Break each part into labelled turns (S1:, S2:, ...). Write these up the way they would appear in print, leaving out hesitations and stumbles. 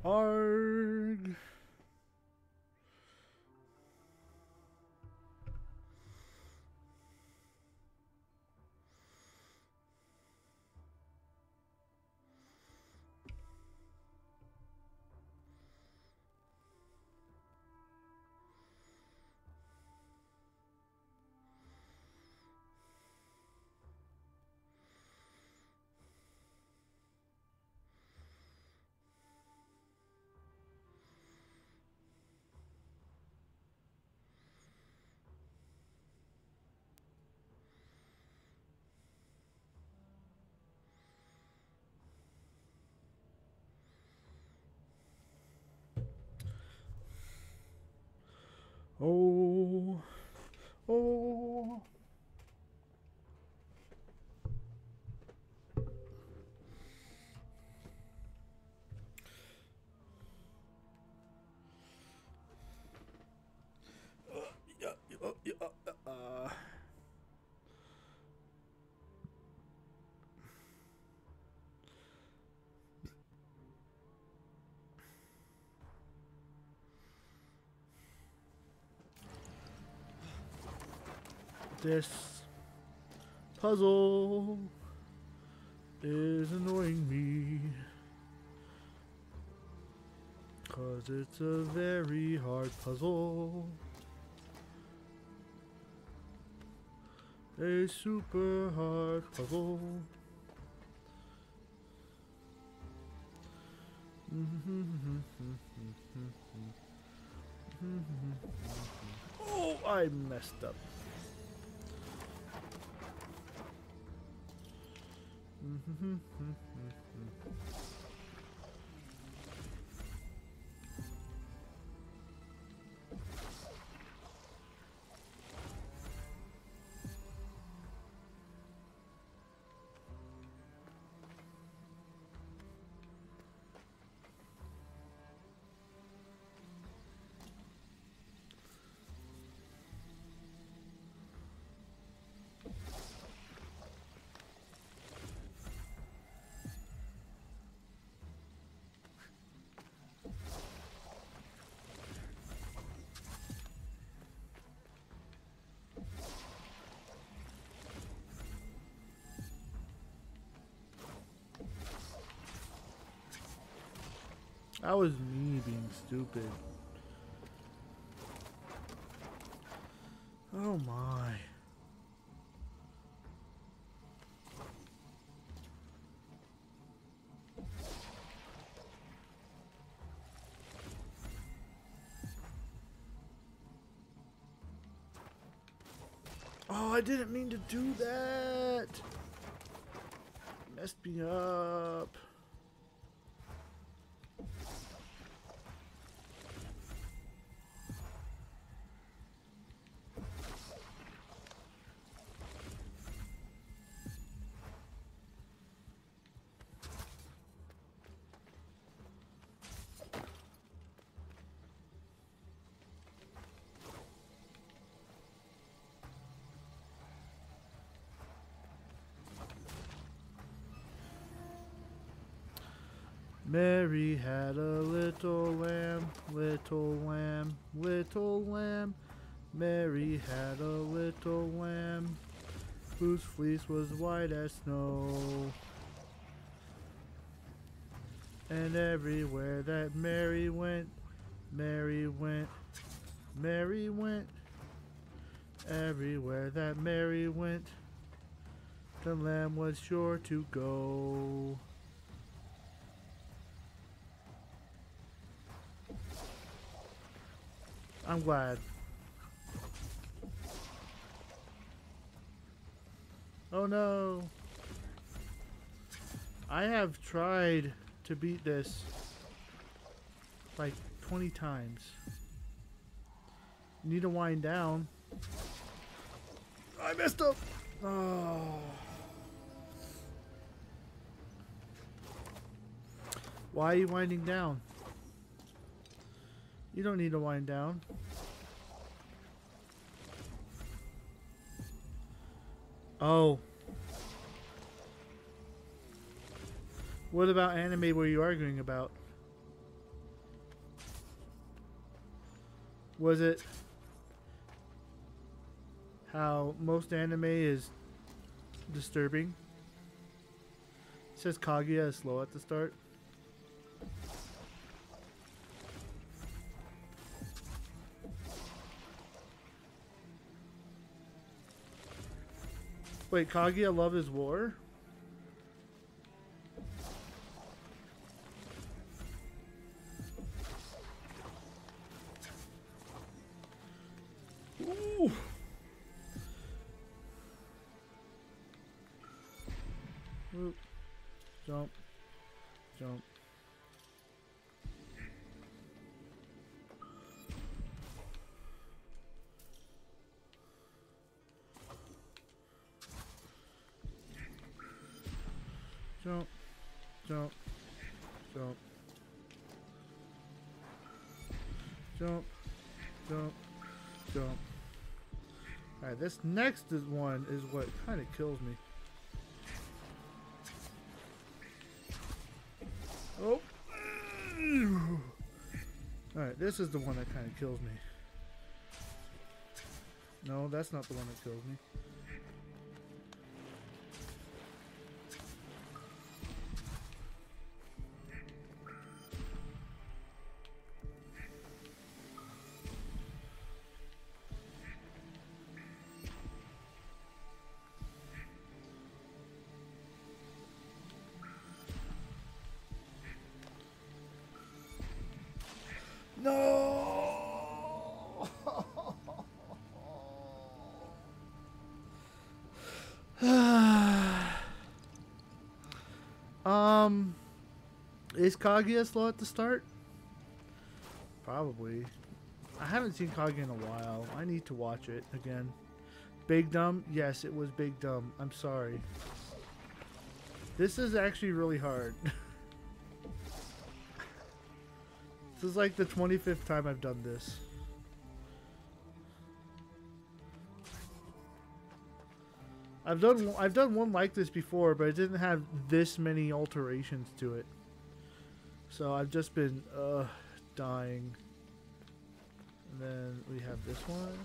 S1: Arg. Oh. Oh. Yeah, This puzzle is annoying me. 'Cause it's a very hard puzzle. A super hard puzzle. Oh, I messed up. That was me being stupid. Oh my. Oh, I didn't mean to do that. Messed me up. Mary had a little lamb, little lamb, little lamb. Mary had a little lamb, whose fleece was white as snow. And everywhere that Mary went, Mary went, Mary went. Everywhere that Mary went, the lamb was sure to go. I'm glad. Oh no. I have tried to beat this like 20 times. Need to wind down. I messed up. Oh. Why are you winding down? You don't need to wind down. Oh. What about anime were you arguing about? Was it how most anime is disturbing? It says Kaguya is slow at the start. Wait, Kaguya Love is War? Ooh. Whoop. Jump. Jump. Jump. Jump. Jump. Jump. Jump. Jump. Alright, this next one is what kind of kills me. Oh. Alright, this is the one that kind of kills me. No, that's not the one that kills me. No. Is Kaguya slow at the start? Probably. I haven't seen Kaguya in a while. I need to watch it again. Big Dumb? Yes, it was Big Dumb. I'm sorry. This is actually really hard. This is like the 25th time I've done this. I've done one like this before, but it didn't have this many alterations to it. So I've just been dying. And then we have this one.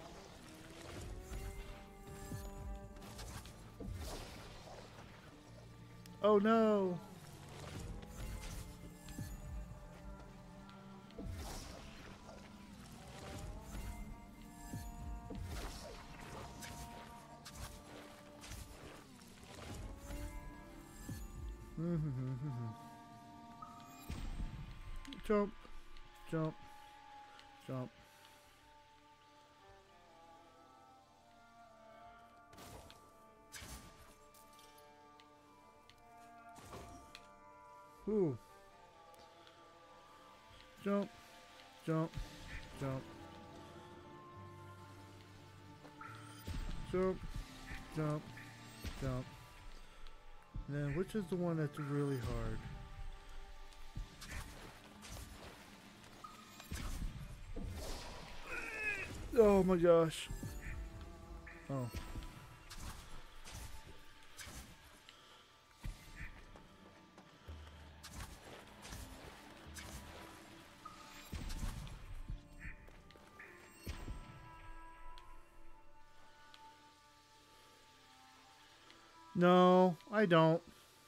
S1: Oh no. Jump, jump, jump. Ooh. Jump, jump, jump. Jump, jump, jump. And then which is the one that's really hard? Oh my gosh. Oh. No, I don't.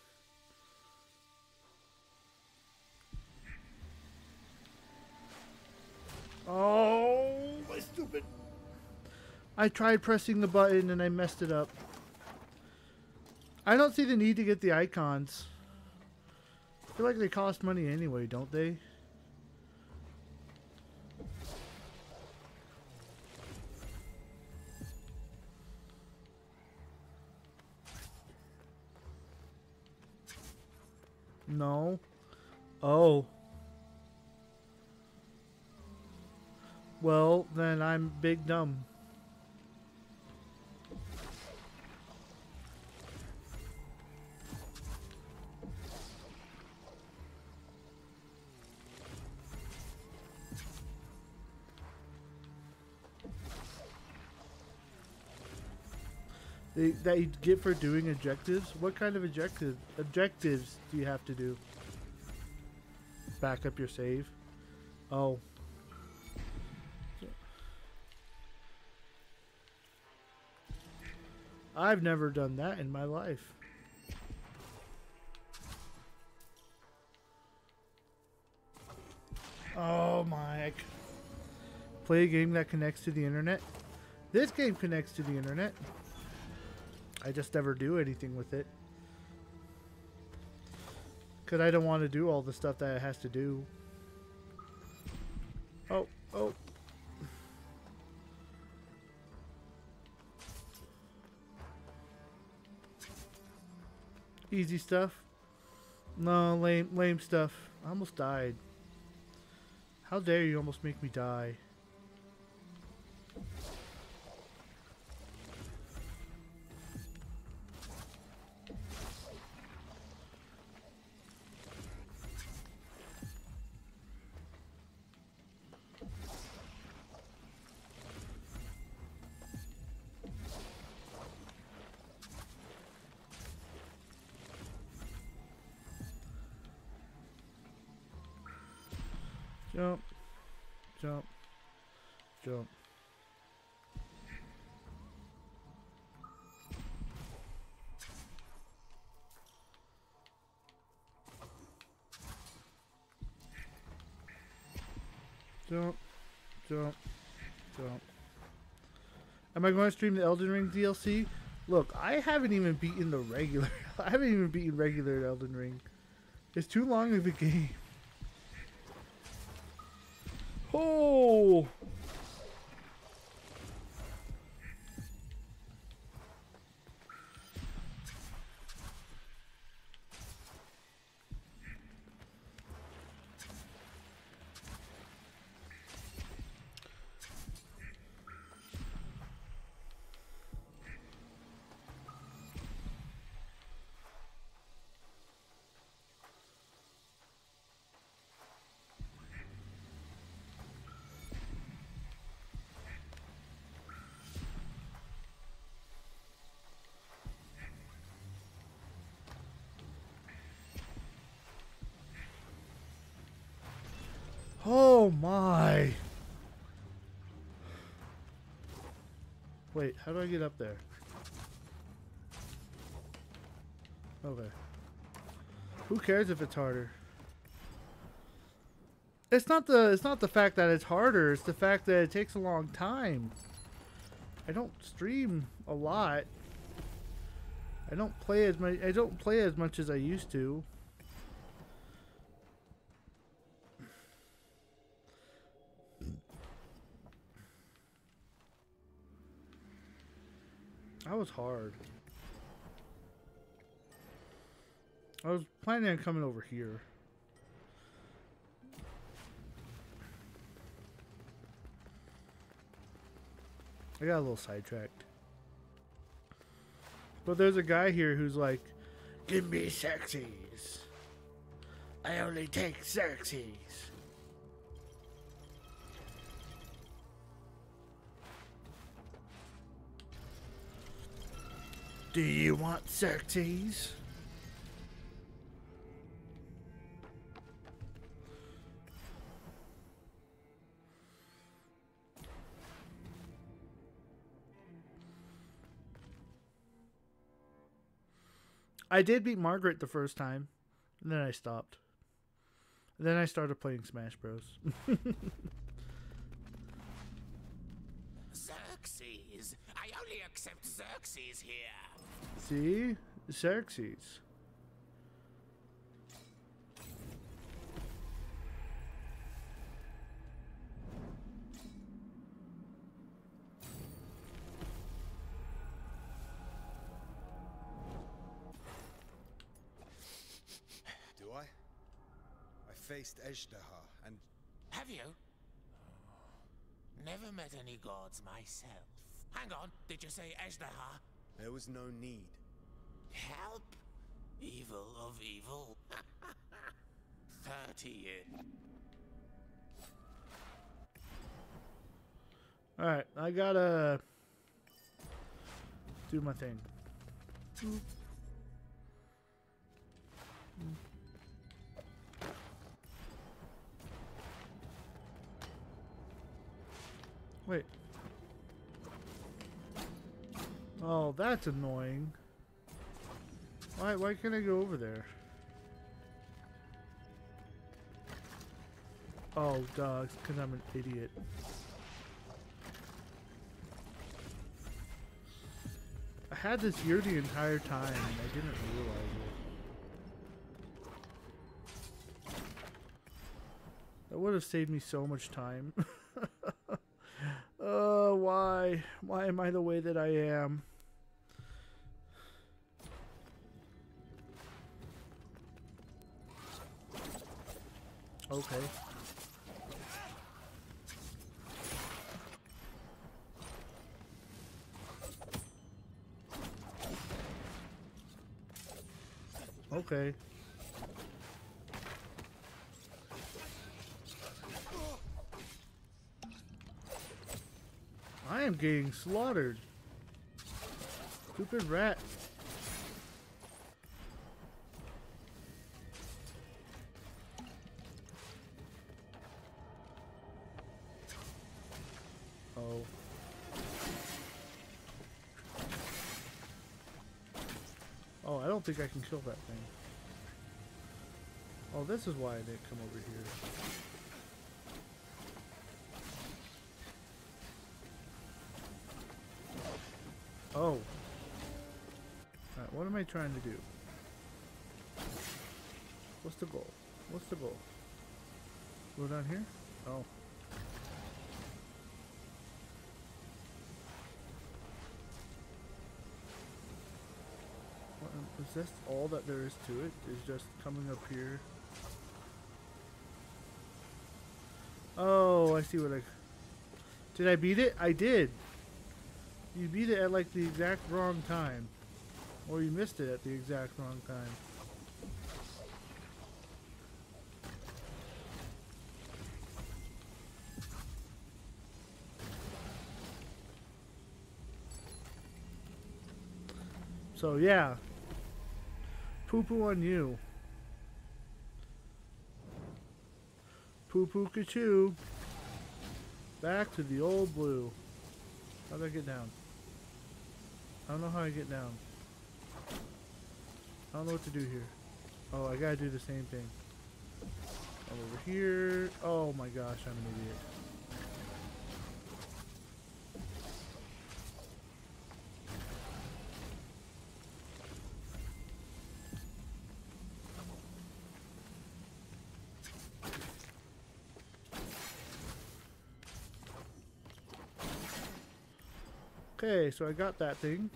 S1: Oh, my stupid. I tried pressing the button and I messed it up. I don't see the need to get the icons. I feel like they cost money anyway, don't they? No. Oh. Well, then I'm big dumb. That you get for doing objectives? What kind of objectives do you have to do? Back up your save? Oh. I've never done that in my life. Oh my. Play a game that connects to the internet. This game connects to the internet. I just never do anything with it. Because I don't want to do all the stuff that it has to do. Oh, oh. Easy stuff. No, lame stuff. I almost died. How dare you almost make me die? Jump, jump, jump. Jump, jump, jump. Am I going to stream the Elden Ring DLC? Look, I haven't even beaten the regular. I haven't even beaten regular Elden Ring. It's too long of a game. Oh! Oh my! Wait, how do I get up there? Okay. Who cares if it's harder? It's not the fact that it's harder, it's the fact that it takes a long time. I don't stream a lot. I don't play as much as I used to. That was hard. I was planning on coming over here. I got a little sidetracked. But there's a guy here who's like, give me Xerxes. I only take Xerxes. Do you want Xerxes? I did beat Margaret the first time, and then I stopped. And then I started playing Smash Bros.
S2: Xerxes? I only accept Xerxes here.
S1: See? Xerxes.
S3: Do I? I faced Ejderha and...
S2: Have you? Never met any gods myself. Hang on, did you say Ejderha?
S3: there was no need.
S2: Help? Evil of evil? 30 in.
S1: Alright, I gotta do my thing. Wait. Oh, that's annoying. Why can't I go over there? Oh, duh, it's because I'm an idiot. I had this here the entire time and I didn't realize it. That would have saved me so much time. Why? Why am I the way that I am? Okay. Okay. I am getting slaughtered. Stupid rat. Oh. Oh, I don't think I can kill that thing. Oh, this is why I didn't come over here. Oh. Alright, what am I trying to do? What's the goal? What's the goal? Go down here? Oh. Is this all that there is to it? Is just coming up here? Oh, I see what I... Did I beat it? I did! You beat it at like the exact wrong time. Or you missed it at the exact wrong time. So yeah. Poo-poo on you. Poo-poo ka-choo. Back to the old blue. How do I get down? I don't know how I get down. I don't know what to do here. Oh, I gotta do the same thing. Over here. Oh my gosh, I'm an idiot. Okay, so I got that thing.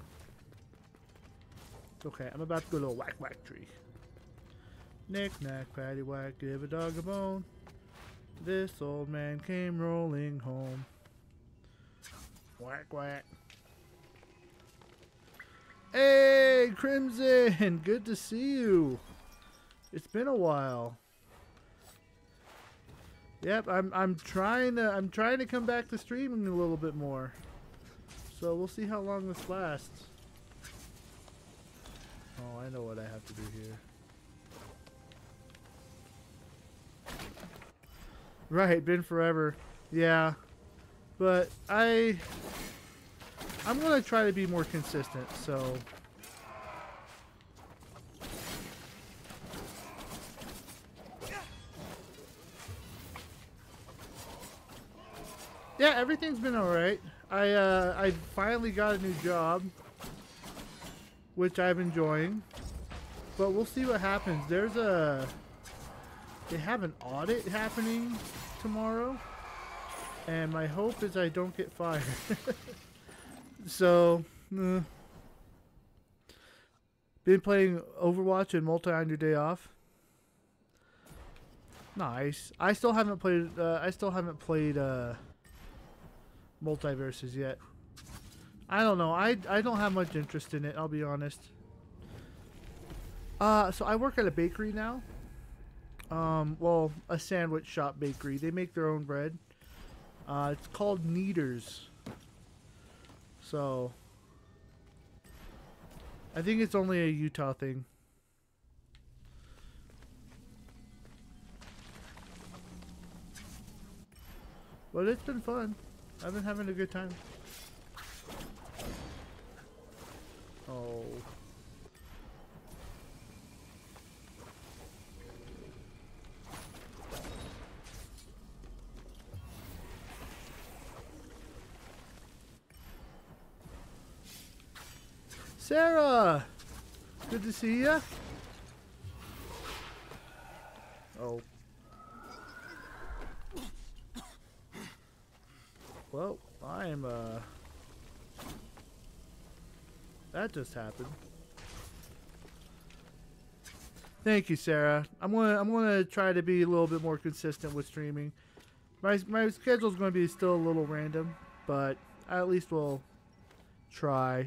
S1: It's okay, I'm about to go to a whack whack tree. Knick knack, patty whack, give a dog a bone. This old man came rolling home. Whack whack. Hey, Crimson! Good to see you. It's been a while. Yep, I'm trying to come back to streaming a little bit more. So we'll see how long this lasts. Oh, I know what I have to do here. Right, been forever. Yeah. But I'm gonna try to be more consistent, so yeah, everything's been alright. I finally got a new job, which I'm enjoying, but we'll see what happens. They have an audit happening tomorrow, and my hope is I don't get fired. So, been playing Overwatch and Multi on your day off. Nice. I still haven't played Multiverses yet. I don't know. I don't have much interest in it, I'll be honest. So I work at a bakery now. Well, a sandwich shop bakery. They make their own bread. It's called Kneaders. So I think it's only a Utah thing. But it's been fun. I've been having a good time. Oh. Sarah! Good to see ya. Oh. Well, I'm that just happened. Thank you, Sarah. I'm gonna try to be a little bit more consistent with streaming. My schedule's gonna be still a little random, but I at least will try.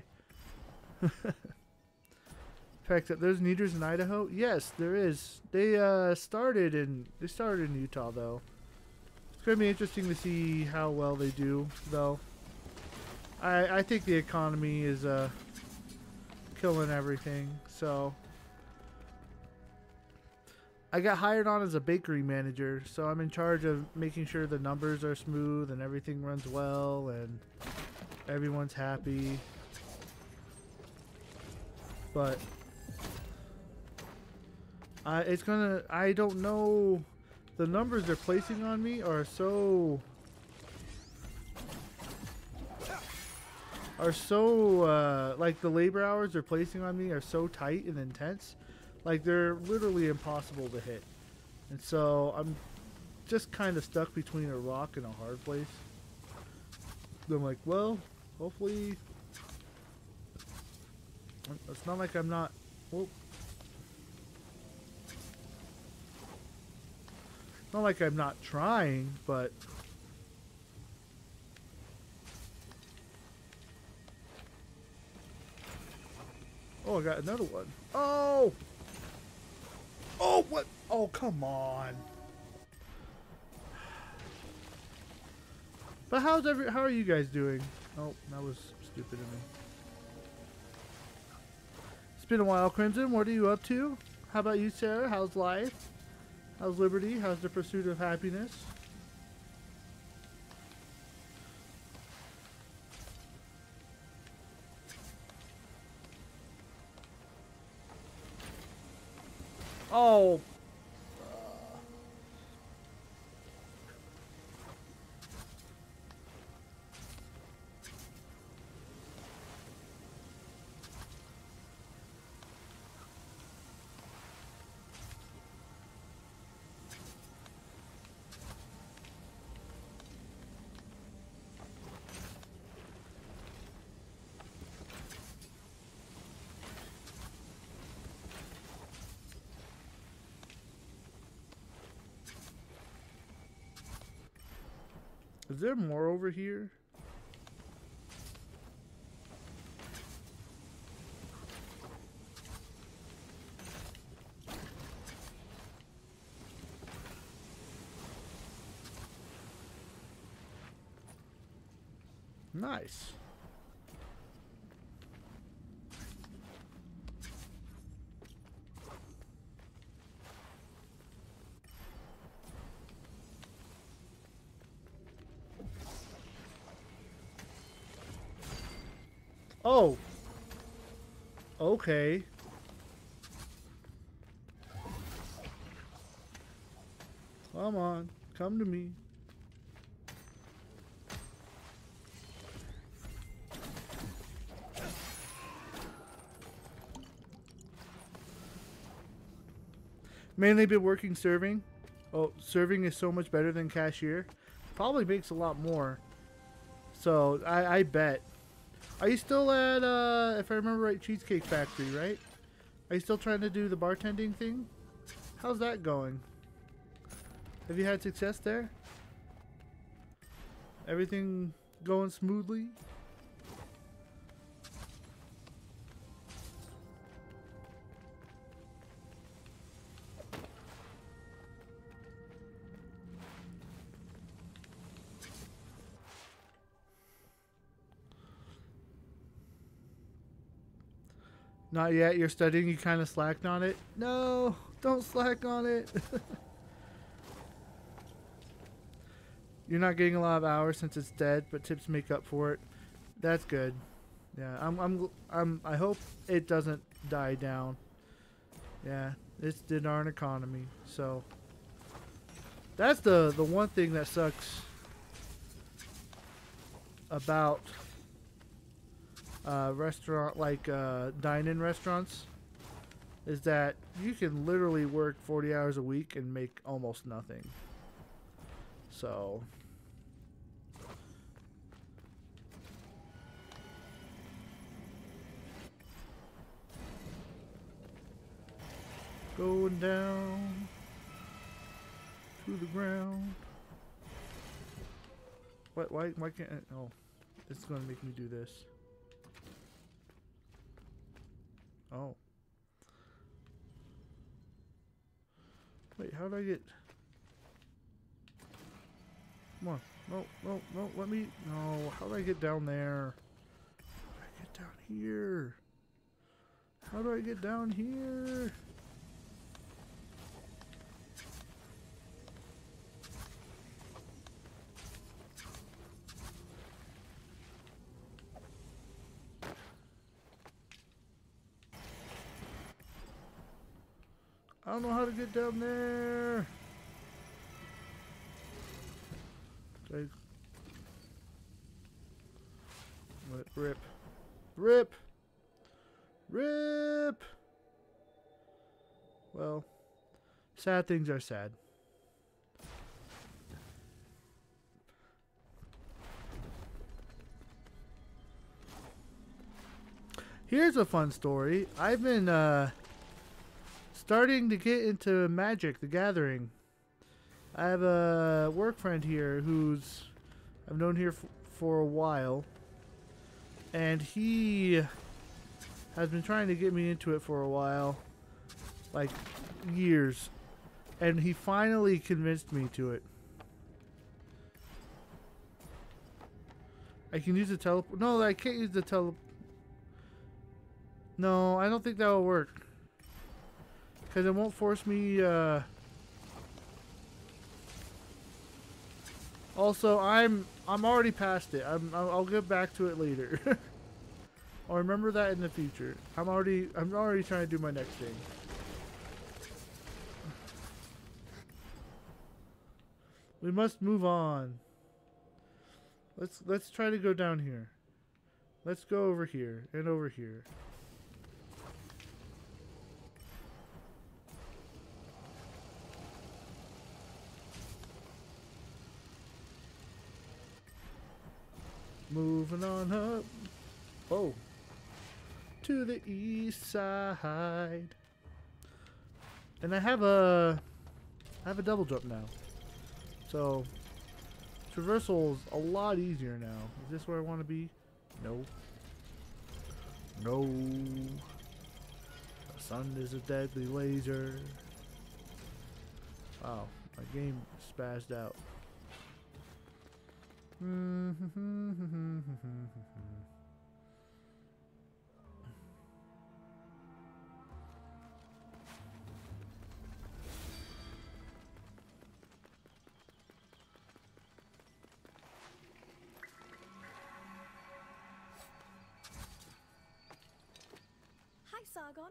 S1: Fact that there's Needers in Idaho? Yes, there is. They started in Utah though. It's gonna be interesting to see how well they do though. I think the economy is killing everything. So I got hired on as a bakery manager, so I'm in charge of making sure the numbers are smooth and everything runs well and everyone's happy. But I don't know, the numbers they're placing on me are so like the labor hours they're placing on me are so tight and intense, like they're literally impossible to hit. And so I'm just kind of stuck between a rock and a hard place. I'm like, well, hopefully it's not like I'm not, whoop. Not like I'm not trying, but oh, I got another one. Oh! Oh, what? Oh, come on. But how are you guys doing? Oh, that was stupid of me. It's been a while, Crimson. What are you up to? How about you, Sarah? How's life? How's liberty? How's the pursuit of happiness? Oh. Is there more over here? Nice. Oh. Okay. Come on. Come to me. Mainly been working serving. Oh, serving is so much better than cashier. Probably makes a lot more. So, I bet. Are you still at, if I remember right, Cheesecake Factory, right? Are you still trying to do the bartending thing? How's that going? Have you had success there? Everything going smoothly? Not yet. You're studying. You kind of slacked on it. No, don't slack on it. You're not getting a lot of hours since it's dead, but tips make up for it. That's good. Yeah, I hope it doesn't die down. Yeah, it's did our economy. So that's the one thing that sucks about restaurant like dine-in restaurants is that you can literally work 40 hours a week and make almost nothing. So going down to the ground. What? Why can't I? Oh, it's gonna make me do this. Oh. Wait, how do I get? Come on. No, no, no, let me. No, how do I get down there? How do I get down here? How do I get down here? I don't know how to get down there. Okay. Rip. Rip. Rip. Well, sad things are sad. Here's a fun story. I've been starting to get into Magic the Gathering. I have a work friend here who's I've known here for a while, and he has been trying to get me into it for a while, like years, and he finally convinced me to it. I can use the teleport. No, I can't use the teleport. No, I don't think that will work. Because it won't force me, Also, I'm already past it. I'll get back to it later. I'll remember that in the future. I'm already trying to do my next thing. We must move on. Let's try to go down here. Let's go over here and over here. Moving on up. Oh. To the east side. And I have a double jump now. So traversal is a lot easier now. Is this where I want to be? No. No. The sun is a deadly laser. Wow, my game spazzed out.
S4: Hi, Sargon.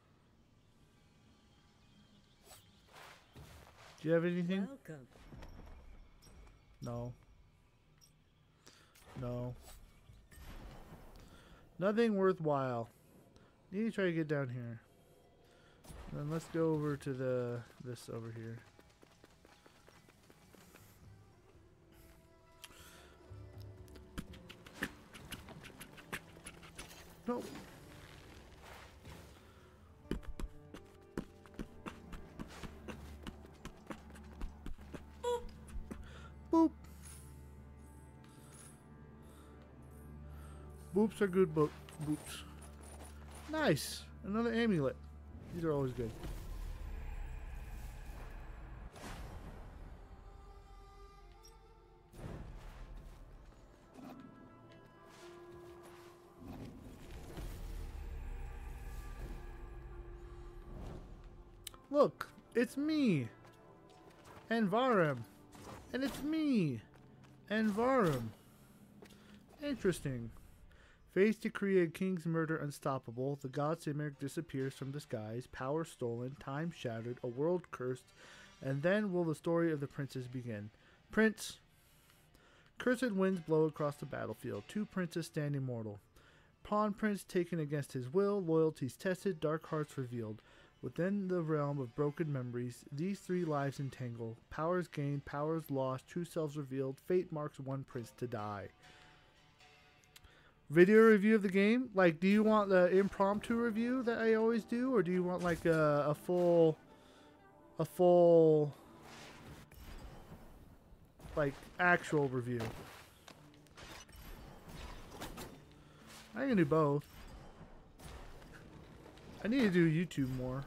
S1: Do you have anything?
S4: Welcome.
S1: No. No. Nothing worthwhile. Need to try to get down here. Then let's go over to this over here. No. Boop. Boop. Boops are good boops. Nice. Another amulet. These are always good. Look, it's me. Envarum. And it's me. Envarum. Interesting. Fate's decree and King's murder unstoppable. The god Simeric disappears from the skies. Power stolen. Time shattered. A world cursed. And then will the story of the princes begin. Prince. Cursed winds blow across the battlefield. 2 princes stand immortal. Pawn prince taken against his will. Loyalties tested. Dark hearts revealed. Within the realm of broken memories, these 3 lives entangle. Powers gained. Powers lost. True selves revealed. Fate marks one prince to die. Video review of the game? Like, do you want the impromptu review that I always do, or do you want like a full like actual review? I can do both. I need to do YouTube more.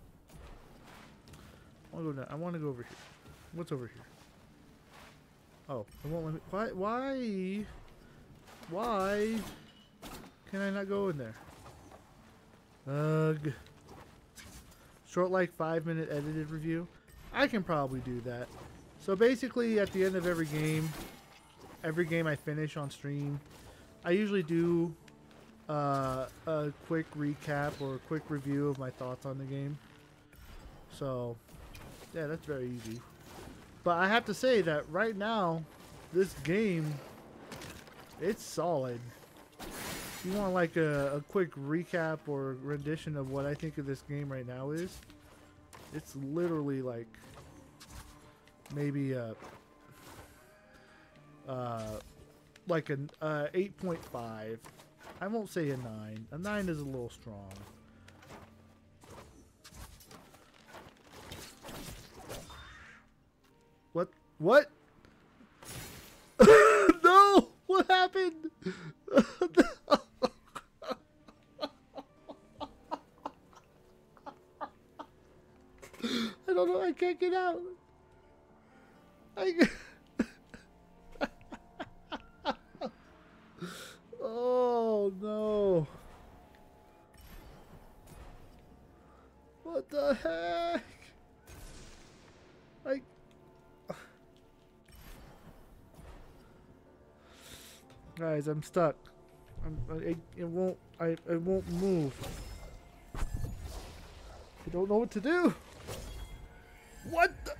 S1: I want to go over here. What's over here? Oh, it won't let me. Why? Why can I not go in there? Ugh. Short, like 5-minute edited review. I can probably do that. So basically, at the end of every game I finish on stream, I usually do a quick recap or a quick review of my thoughts on the game. So, yeah, that's very easy. But I have to say that right now, this game, it's solid. If you want like a quick recap or rendition of what I think of this game right now is, it's literally like maybe like an 8.5. I won't say a 9. A 9 is a little strong. What? No! What happened? I don't know. I can't get out. Oh no. What the heck? Guys, I'm stuck. It won't move. I don't know what to do. What the?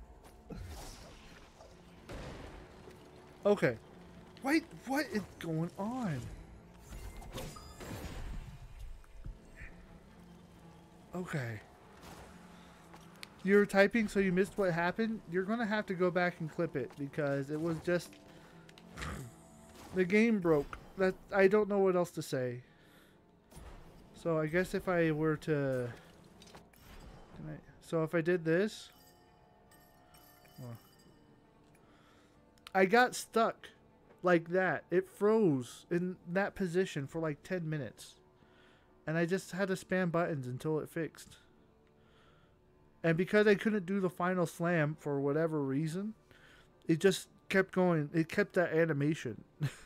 S1: Okay. Wait, what is going on? Okay. You're typing so you missed what happened? You're gonna have to go back and clip it because it was just the game broke. That I don't know what else to say. So I guess if I were to so if I did this, I got stuck like that. It froze in that position for like 10 minutes. And I just had to spam buttons until it fixed. And because I couldn't do the final slam for whatever reason, it just kept going. It kept that animation.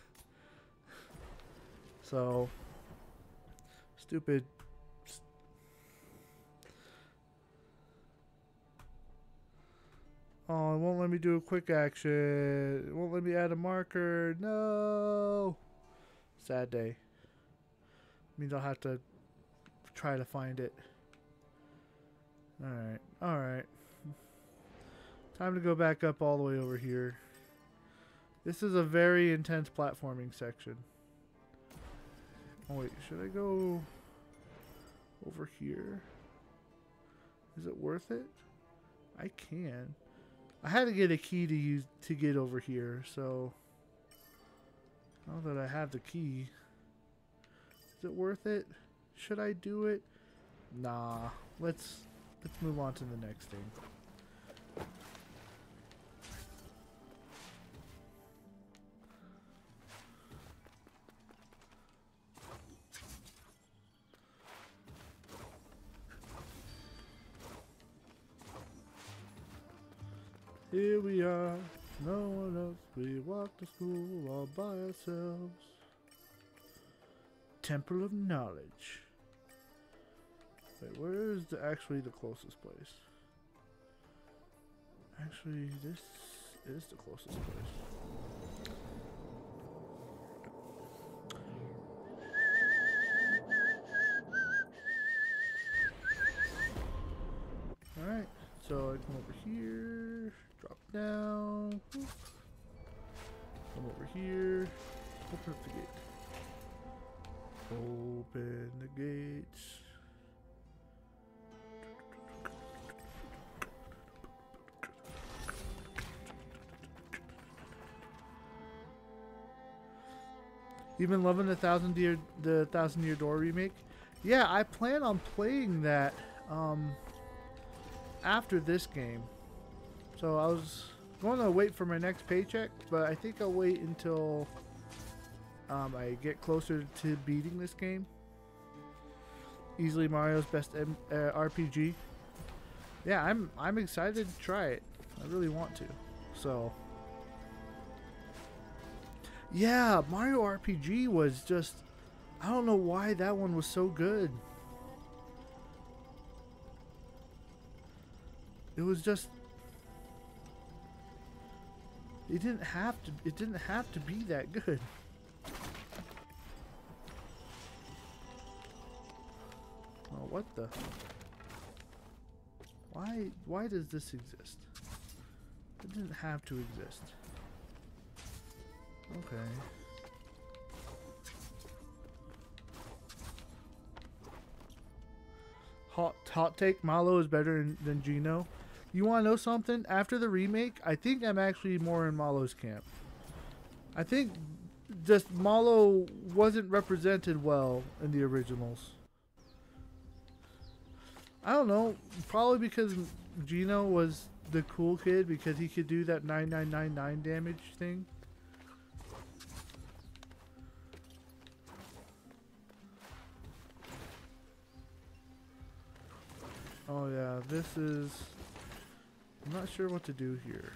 S1: So, stupid. Oh, it won't let me do a quick action. It won't let me add a marker. No. Sad day. Means I'll have to try to find it. Alright. Alright. Time to go back up all the way over here. This is a very intense platforming section. Oh wait, should I go over here? Is it worth it? I can. I had to get a key to use to get over here, so now that I have the key, is it worth it? Should I do it? Nah. Let's move on to the next thing. Here we are, no one else, we walk to school all by ourselves. Temple of Knowledge. Wait, where is actually the closest place? Actually, this is the closest place. So I come over here, drop down, whoop. Come over here, open up the gate. Open the gates. You've been loving the Thousand Year Door remake? Yeah, I plan on playing that after this game. So I was going to wait for my next paycheck, but I think I'll wait until I get closer to beating this game. Easily Mario's best RPG. Yeah, I'm excited to try it. I really want to. So yeah, Mario RPG was just, I don't know why that one was so good. It was just, it didn't have to be that good. Oh, what the? Why does this exist? It didn't have to exist. Okay. Hot take, Malo is better than Geno. You want to know something? After the remake, I think I'm actually more in Malo's camp. I think just Malo wasn't represented well in the originals. I don't know, probably because Geno was the cool kid because he could do that 9999 damage thing. Oh yeah, this is... I'm not sure what to do here.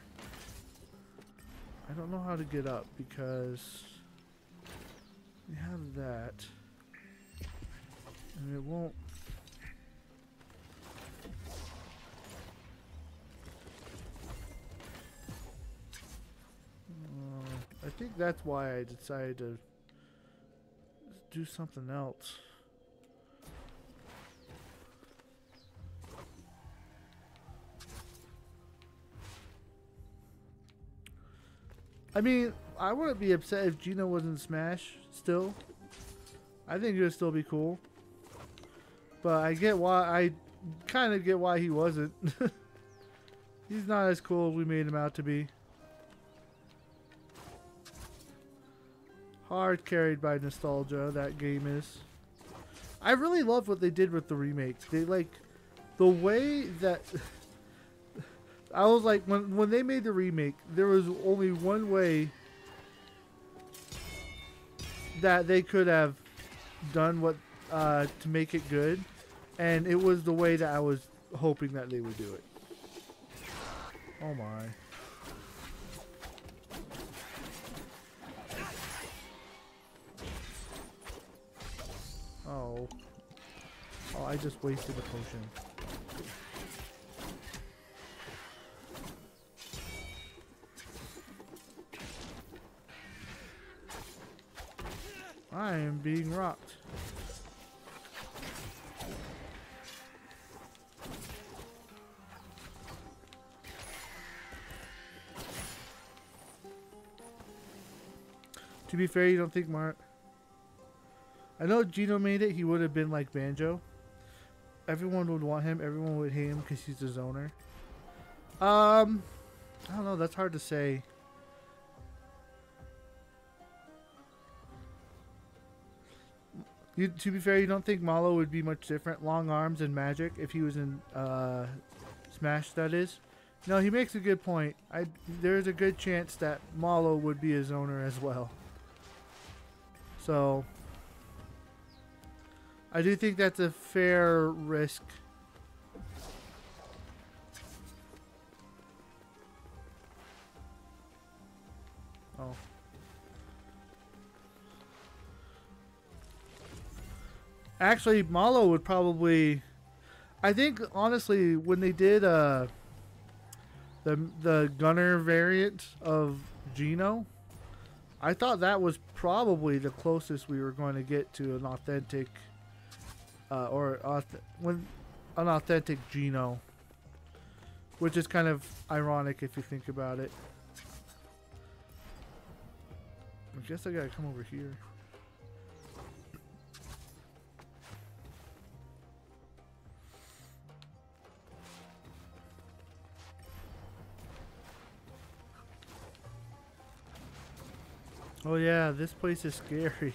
S1: I don't know how to get up because we have that and it won't... I think that's why I decided to do something else. I mean, I wouldn't be upset if Geno was in Smash still. I think it would still be cool. But I get why, I kind of get why he wasn't. He's not as cool as we made him out to be. Hard carried by nostalgia, that game is. I really love what they did with the remakes. They like the way that I was like, when they made the remake, there was only one way that they could have done what to make it good, and it was the way that I was hoping that they would do it. Oh my. Oh. Oh, I just wasted a potion. I am being rocked. To be fair, you don't think I know Geno made it, he would have been like Banjo. Everyone would want him, everyone would hate him because he's a zoner. I don't know, that's hard to say. To be fair, you don't think Malo would be much different, long arms and magic, if he was in Smash, that is? No, he makes a good point. There's a good chance that Malo would be a zoner as well. So I do think that's a fair risk. Oh. Actually, Malo would probably... I think, honestly, when they did the Gunner variant of Geno, I thought that was probably the closest we were going to get to an authentic... an authentic Geno. which is kind of ironic if you think about it. I guess I gotta come over here. Oh yeah, this place is scary.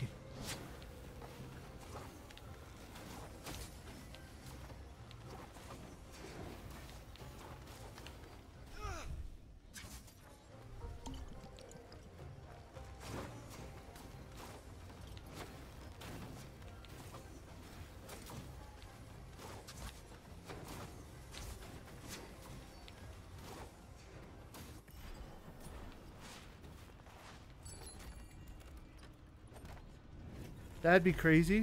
S1: That'd be crazy.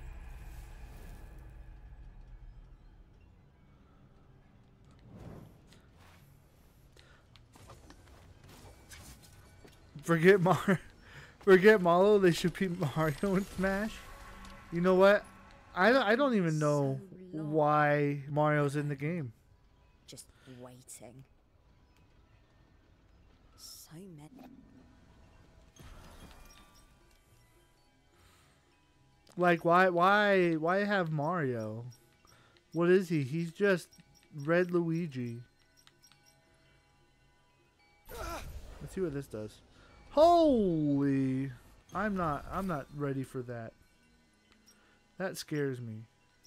S1: Forget forget Malo. They should beat Mario in Smash. You know what? I don't even know why Mario's in the game.
S5: Just waiting. So many.
S1: Like why have Mario? What is he? He's just Red Luigi. Let's see what this does. Holy! I'm not ready for that. That scares me.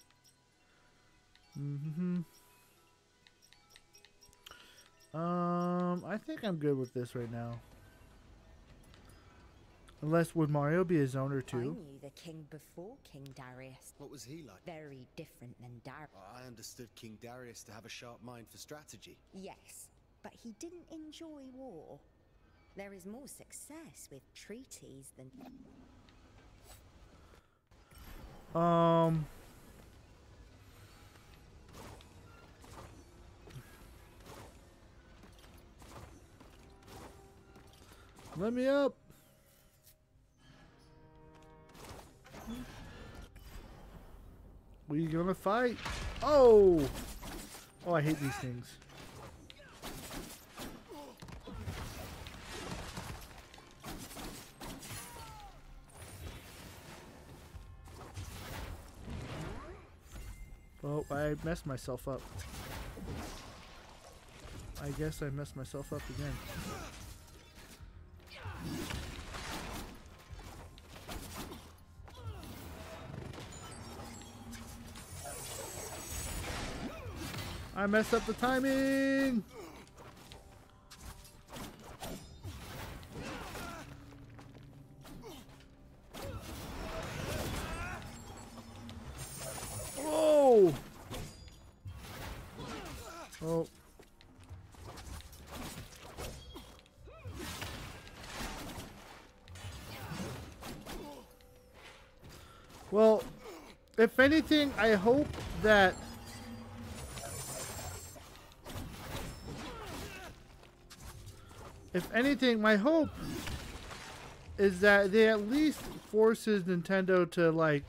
S1: I think I'm good with this right now. Unless, would Mario be a zoner too?
S5: I knew the king before King Darius.
S3: What was he like?
S5: Very different than Darius.
S3: I understood King Darius to have a sharp mind for strategy.
S5: Yes, but he didn't enjoy war. There is more success with treaties than...
S1: Let me up. We gonna fight? Oh! Oh, I hate these things. Oh, I messed myself up. I guess I messed myself up again. I messed up the timing! Oh! Oh. Well, if anything, I hope that if anything, my hope is that they at least forces Nintendo to like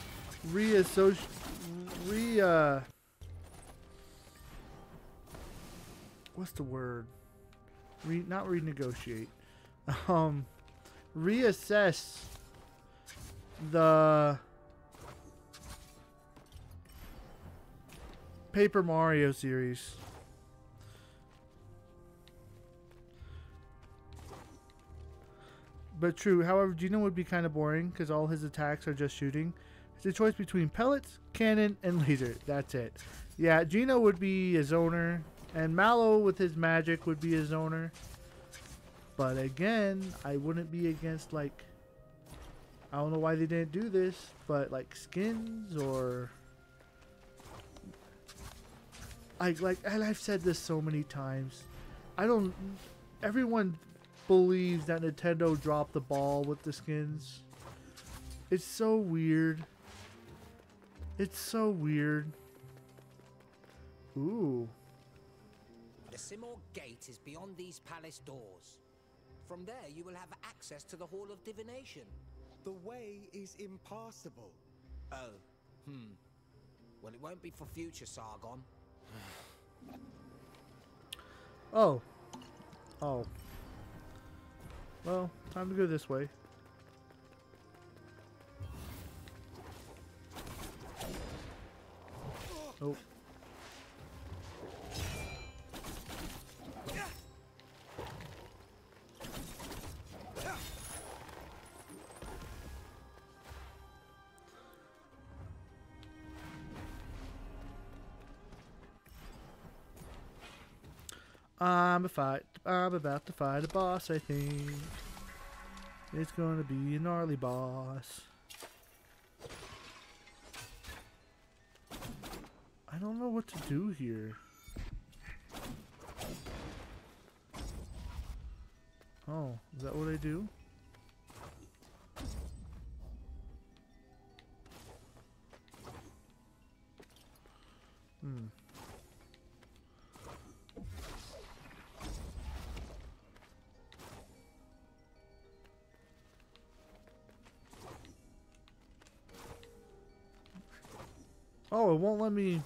S1: what's the word? Not renegotiate. Reassess the Paper Mario series. But true, however, Gino would be kind of boring because all his attacks are just shooting. It's a choice between pellets, cannon, and laser. That's it. Yeah, Gino would be a zoner, and Mallow with his magic would be a zoner. But again, I wouldn't be against, like, I don't know why they didn't do this, but like skins or and I've said this so many times. Everyone believes that Nintendo dropped the ball with the skins. It's so weird. It's so weird. Ooh.
S2: The Simorgh Gate is beyond these palace doors. From there, you will have access to the Hall of Divination.
S3: The way is impassable.
S2: Oh, Well, it won't be for future, Sargon.
S1: Oh. Oh. Well, time to go this way. Oh. I'm about to fight a boss, I think. It's gonna be a gnarly boss. I don't know what to do here. Oh, is that what I do? Hmm. Oh, it won't let me...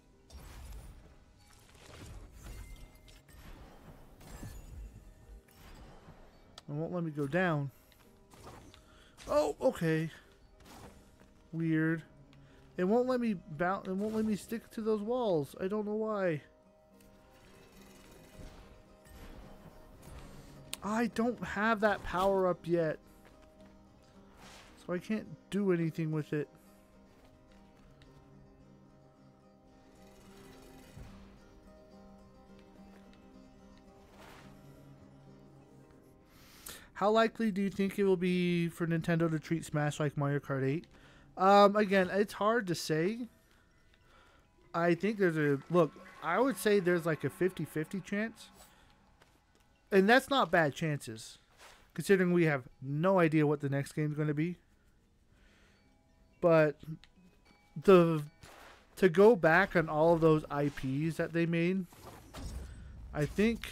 S1: It won't let me go down. Oh, okay. Weird. It won't let me bounce. It won't let me stick to those walls. I don't know why. I don't have that power up yet. So I can't do anything with it. How likely do you think it will be for Nintendo to treat Smash like Mario Kart 8? Again, it's hard to say. I think there's a... Look, I would say there's like a 50-50 chance. And that's not bad chances. Considering we have no idea what the next game's going to be. But to go back on all of those IPs that they made, I think...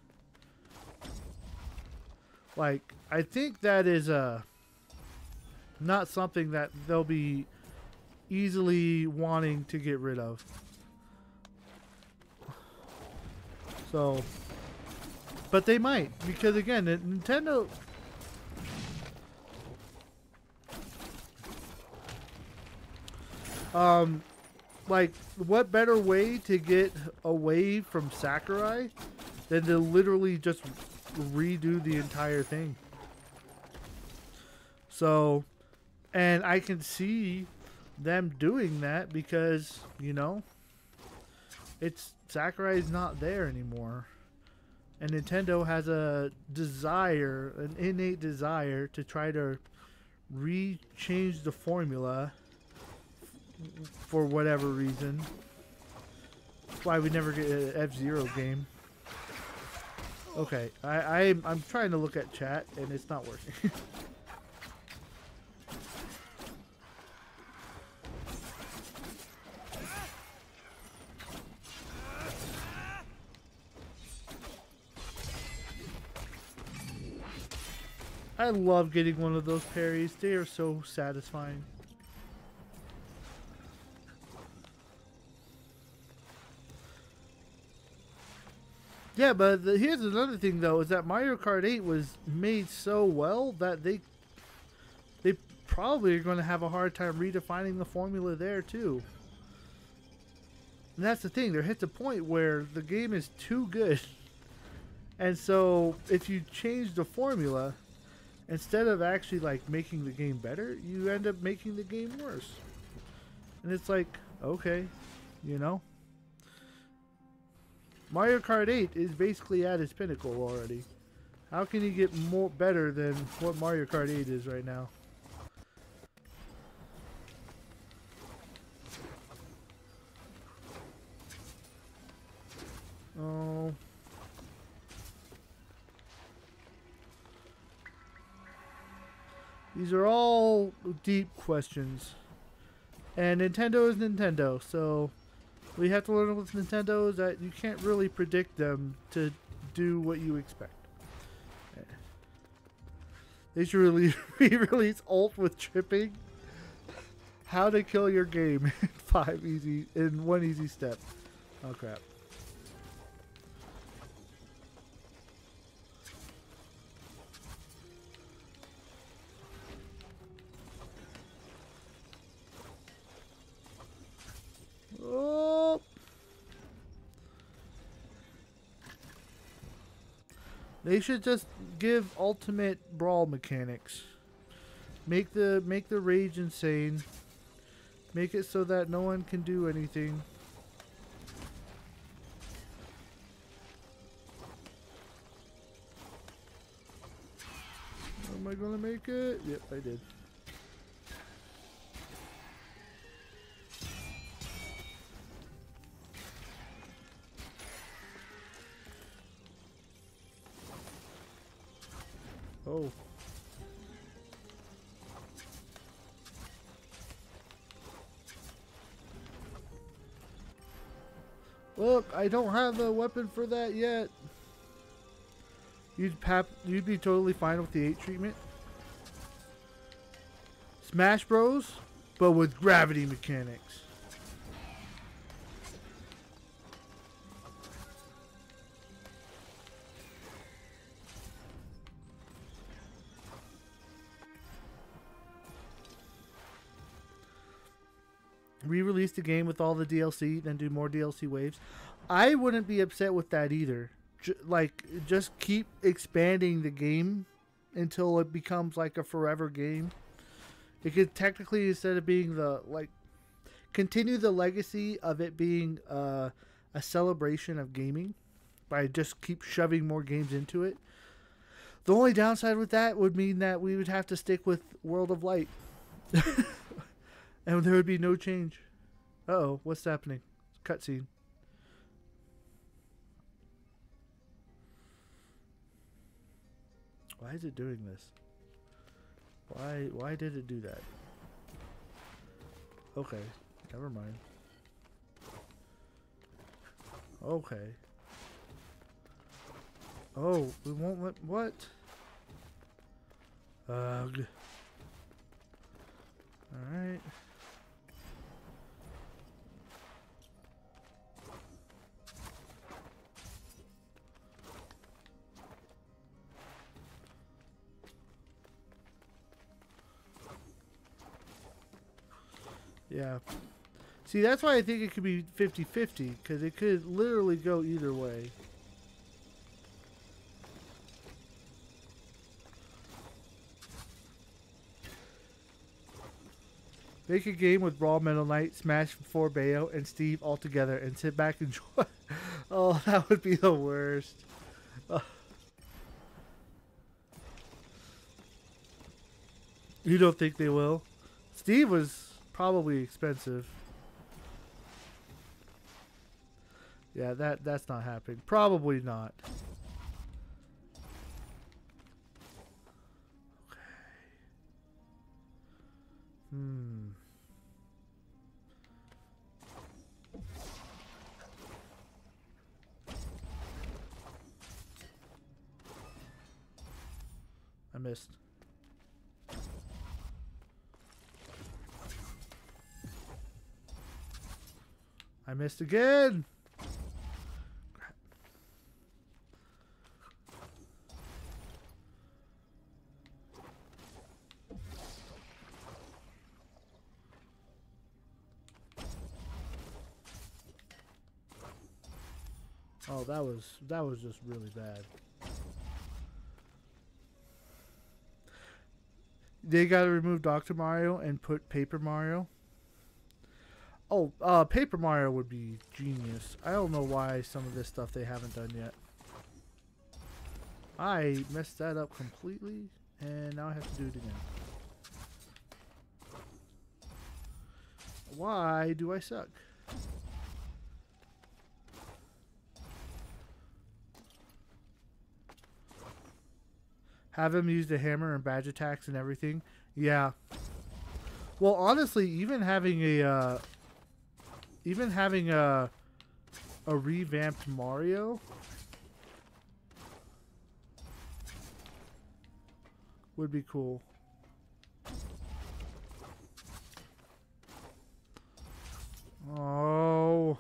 S1: I think that is not something that they'll be easily wanting to get rid of. So, but they might, because again, Nintendo... what better way to get away from Sakurai than to literally just redo the entire thing. So, and I can see them doing that because, you know, it's Sakurai's not there anymore. And Nintendo has a desire, an innate desire to try to change the formula for whatever reason. That's why we never get an F-Zero game. Okay, I'm trying to look at chat and it's not working. I love getting one of those parries. They are so satisfying. Yeah, but here's another thing though, is that Mario Kart 8 was made so well that they probably are going to have a hard time redefining the formula there too. And that's the thing, there hits a point where the game is too good. And so if you change the formula, instead of actually like making the game better, you end up making the game worse. And it's like, okay, you know. Mario Kart 8 is basically at its pinnacle already. How can you get more better than what Mario Kart 8 is right now? Oh. These are all deep questions. And Nintendo is Nintendo, so we have to learn with Nintendo is that you can't really predict them to do what you expect. They should really re-release Ult with tripping. How to kill your game in one easy step. Oh crap. They should just give ultimate brawl mechanics. Make the rage insane. Make it so that no one can do anything. Am I gonna make it? Yep, I did. Oh. Look, I don't have the weapon for that yet. You'd be totally fine with the 8 treatment. Smash Bros, but with gravity mechanics. Re-release the game with all the DLC, then do more DLC waves. I wouldn't be upset with that either. Just keep expanding the game until it becomes like a forever game. It could technically, instead of being continue the legacy of it being a celebration of gaming by just keep shoving more games into it. The only downside with that would mean that we would have to stick with World of Light. And there would be no change. Uh-oh, what's happening? Cutscene. Why is it doing this? Why did it do that? Okay, never mind. Okay. Oh, we won't let... What? Ugh. Alright. Yeah. See, that's why I think it could be 50-50, because it could literally go either way. Make a game with Brawl Metal Knight, Smash 4 Bayo, and Steve all together, and sit back and enjoy. Oh, that would be the worst. You don't think they will? Steve was probably expensive. Yeah, that's not happening. Probably not. Okay. I missed. I missed again. Crap. Oh, that was just really bad. They gotta remove Dr. Mario and put Paper Mario. Oh, Paper Mario would be genius. I don't know why some of this stuff they haven't done yet. I messed that up completely, and now I have to do it again. Why do I suck? Have him use the hammer and badge attacks and everything. Yeah. Well, honestly, even having a revamped Mario would be cool. Oh.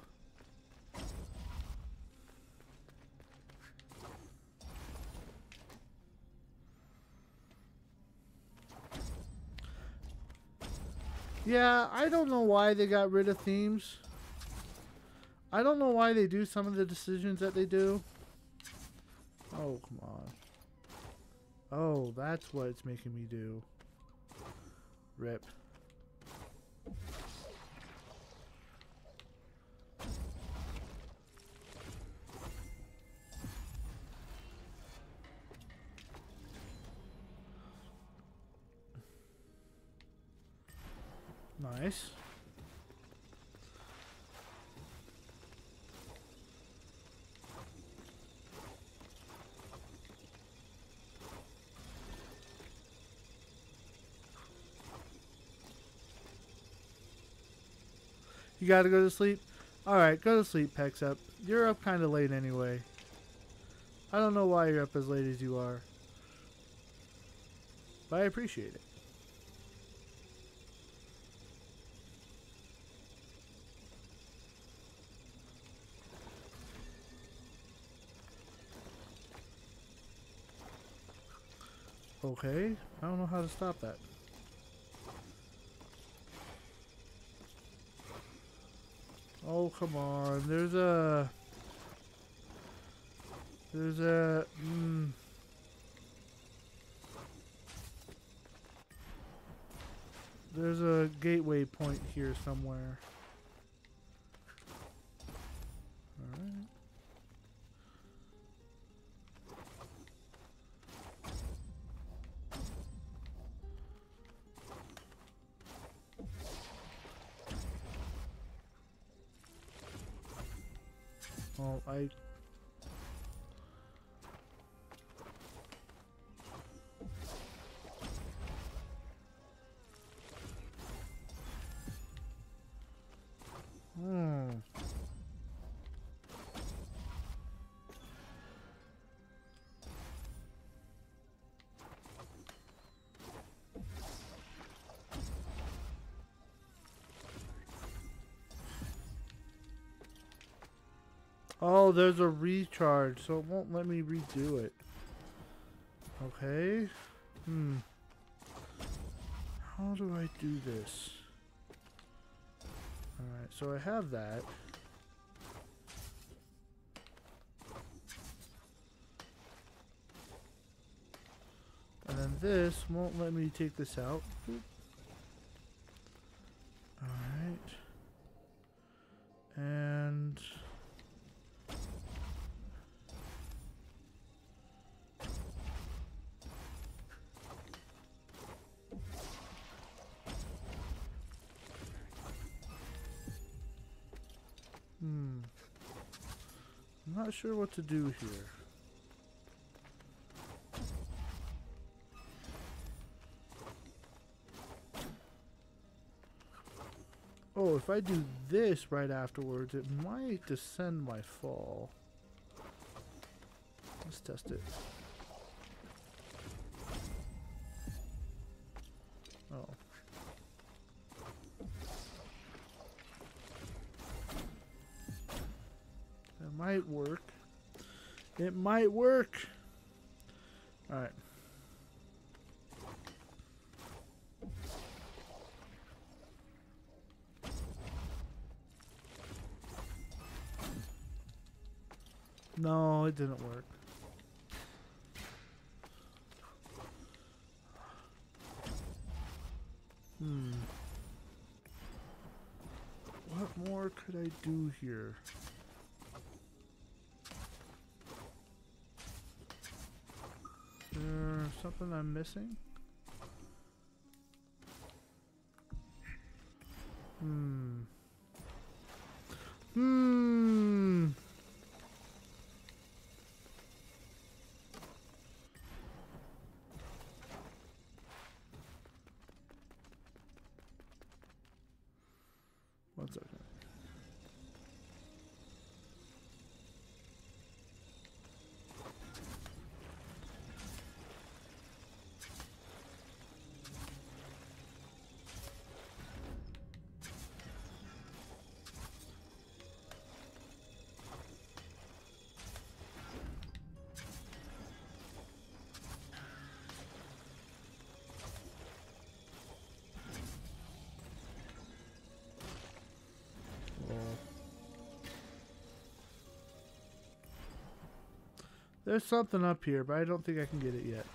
S1: Yeah, I don't know why they got rid of themes. I don't know why they do some of the decisions that they do. Oh, Oh, come on. Oh, that's what it's making me do. Rip. Nice. You gotta go to sleep? Alright, go to sleep, Pex up. You're up kinda late anyway. I don't know why you're up as late as you are. But I appreciate it. Okay, I don't know how to stop that. Oh, come on. There's a there's a gateway point here somewhere. Alright. Oh, Oh, there's a recharge, so it won't let me redo it. Okay. How do I do this? Alright, so I have that. And then this won't let me take this out. Alright. And... I'm not sure what to do here. Oh, if I do this right afterwards, it might descend my fall. Let's test it. Oh. It might work. It might work. Alright. No, it didn't work. What more could I do here? Something I'm missing? One second. There's something up here, but I don't think I can get it yet.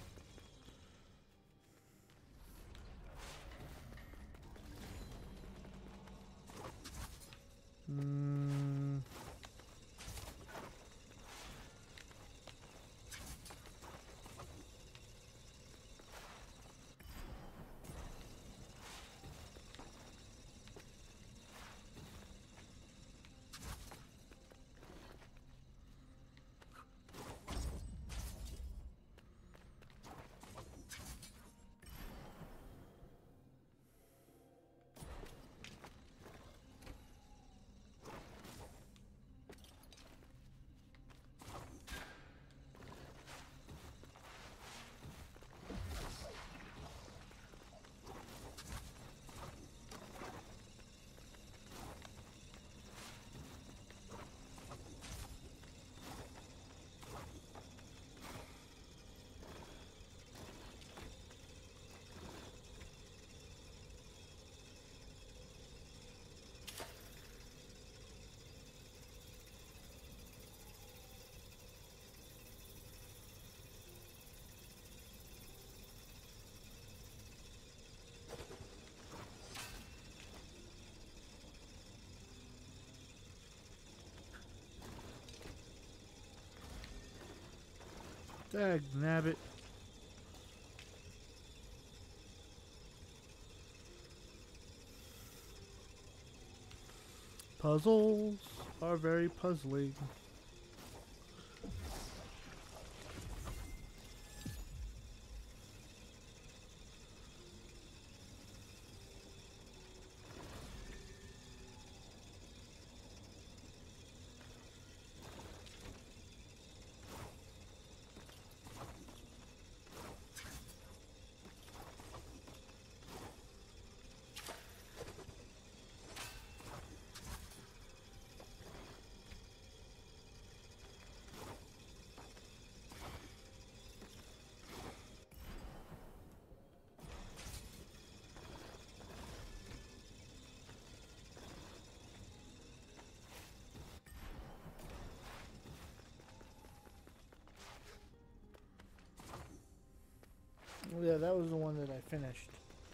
S1: Dag nabbit. Puzzles are very puzzling. Oh, yeah, that was the one that I finished.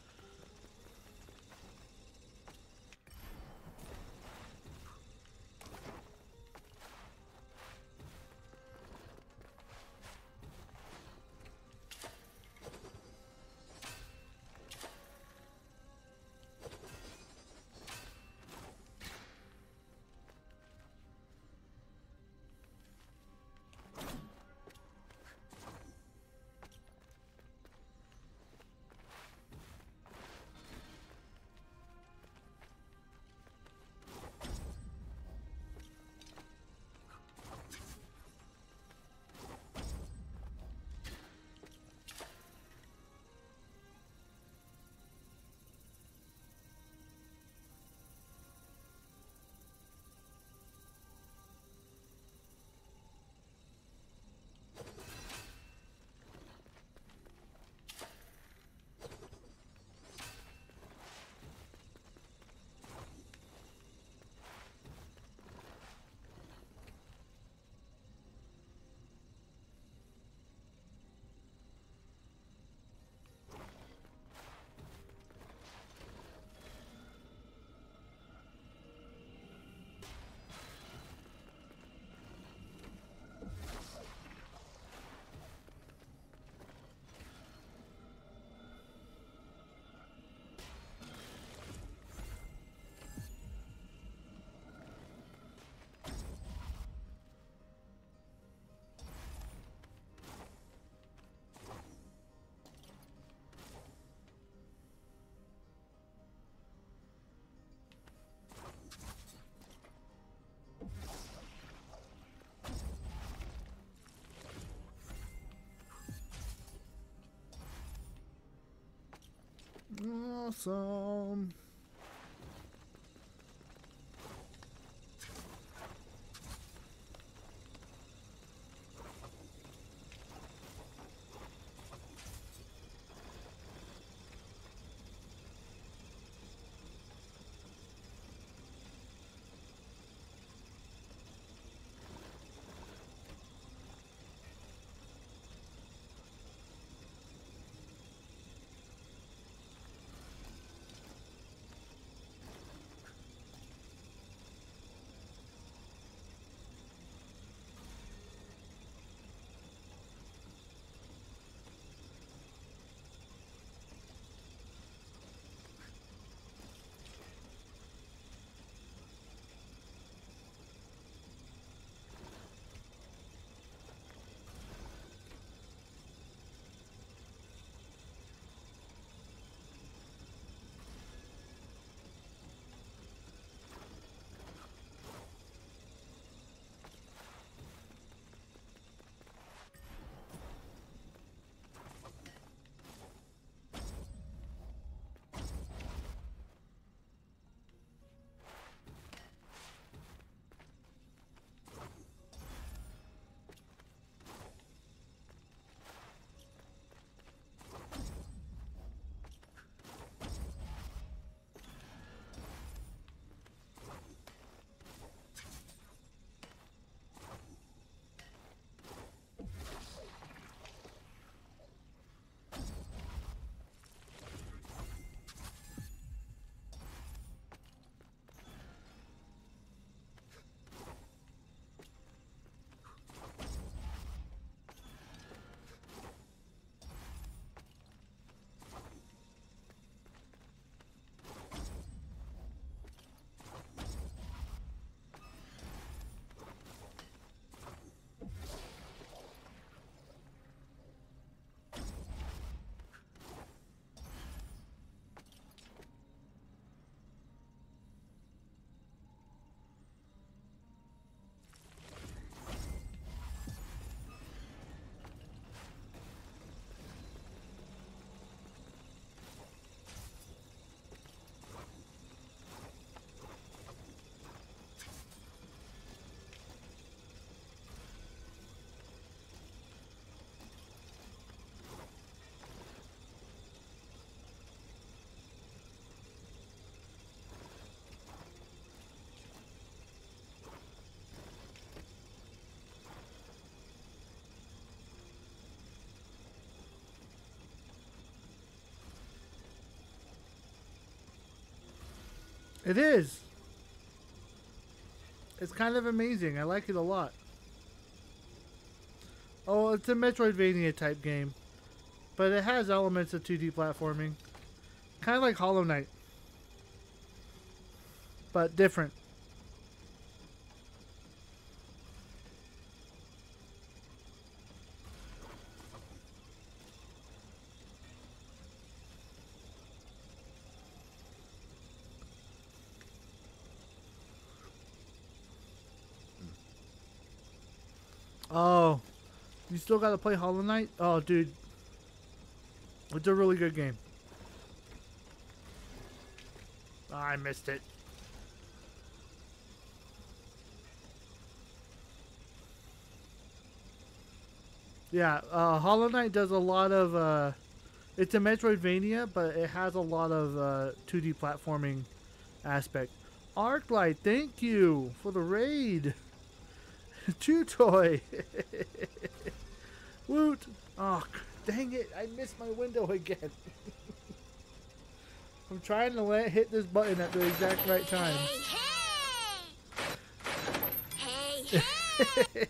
S1: Awesome. It is. It's kind of amazing. I like it a lot. Oh, it's a Metroidvania type game. But it has elements of 2D platforming. Kind of like Hollow Knight. But different. Oh, you still gotta play Hollow Knight? Oh, dude. It's a really good game. I missed it. Yeah, Hollow Knight does a lot of, it's a Metroidvania, but it has a lot of 2D platforming aspect. Arclight, thank you for the raid. Chew Toy. Woot. Oh, dang it. I missed my window again. I'm trying to hit this button at the exact right time. Hey, hey.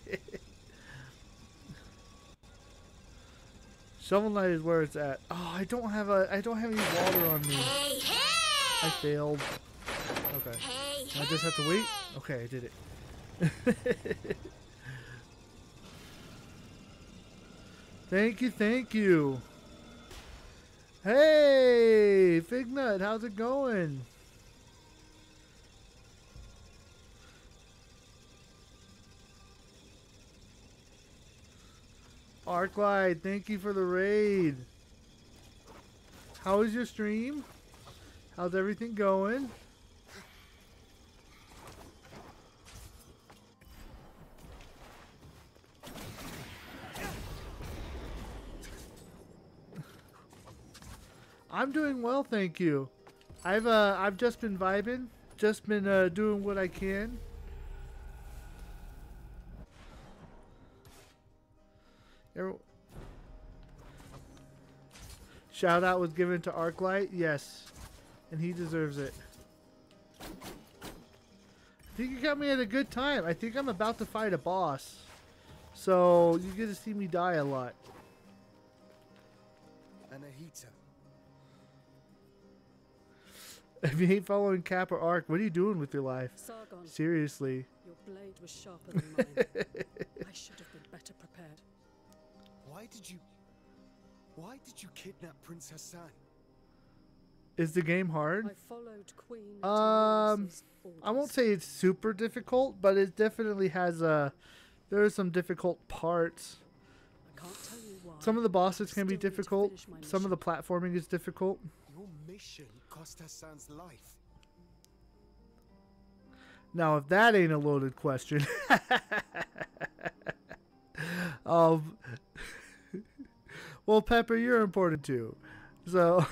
S1: Shovel Knight is where it's at. Oh, I don't have any water on me. I failed. Okay. I just have to wait? Okay, I did it. Thank you, thank you. Hey, Fignut, how's it going? Arclight, thank you for the raid. How was your stream? How's everything going? I'm doing well, thank you. I've just been vibing, just been doing what I can. Shout out was given to Arclight, yes, and he deserves it. I think you got me at a good time. I think I'm about to fight a boss, so you get to see me die a lot.
S3: Anahita.
S1: If you ain't following Cap or Arc, what are you doing with your life?
S6: Sargon,
S1: seriously.
S6: your blade was sharper than mine. I should have been better prepared.
S3: Why did you kidnap Prince Hassan?
S1: Is the game hard?
S6: I followed Queen
S1: I won't say it's super difficult, but it definitely has there are some difficult parts.
S6: I can't tell you why.
S1: Some of the bosses can be
S6: Still need to
S1: difficult.
S6: finish my
S1: Some of the platforming is difficult.
S3: Your mission cost Hassan's life.
S1: Now, if that ain't a loaded question. Well, Pepper, you're important too. So.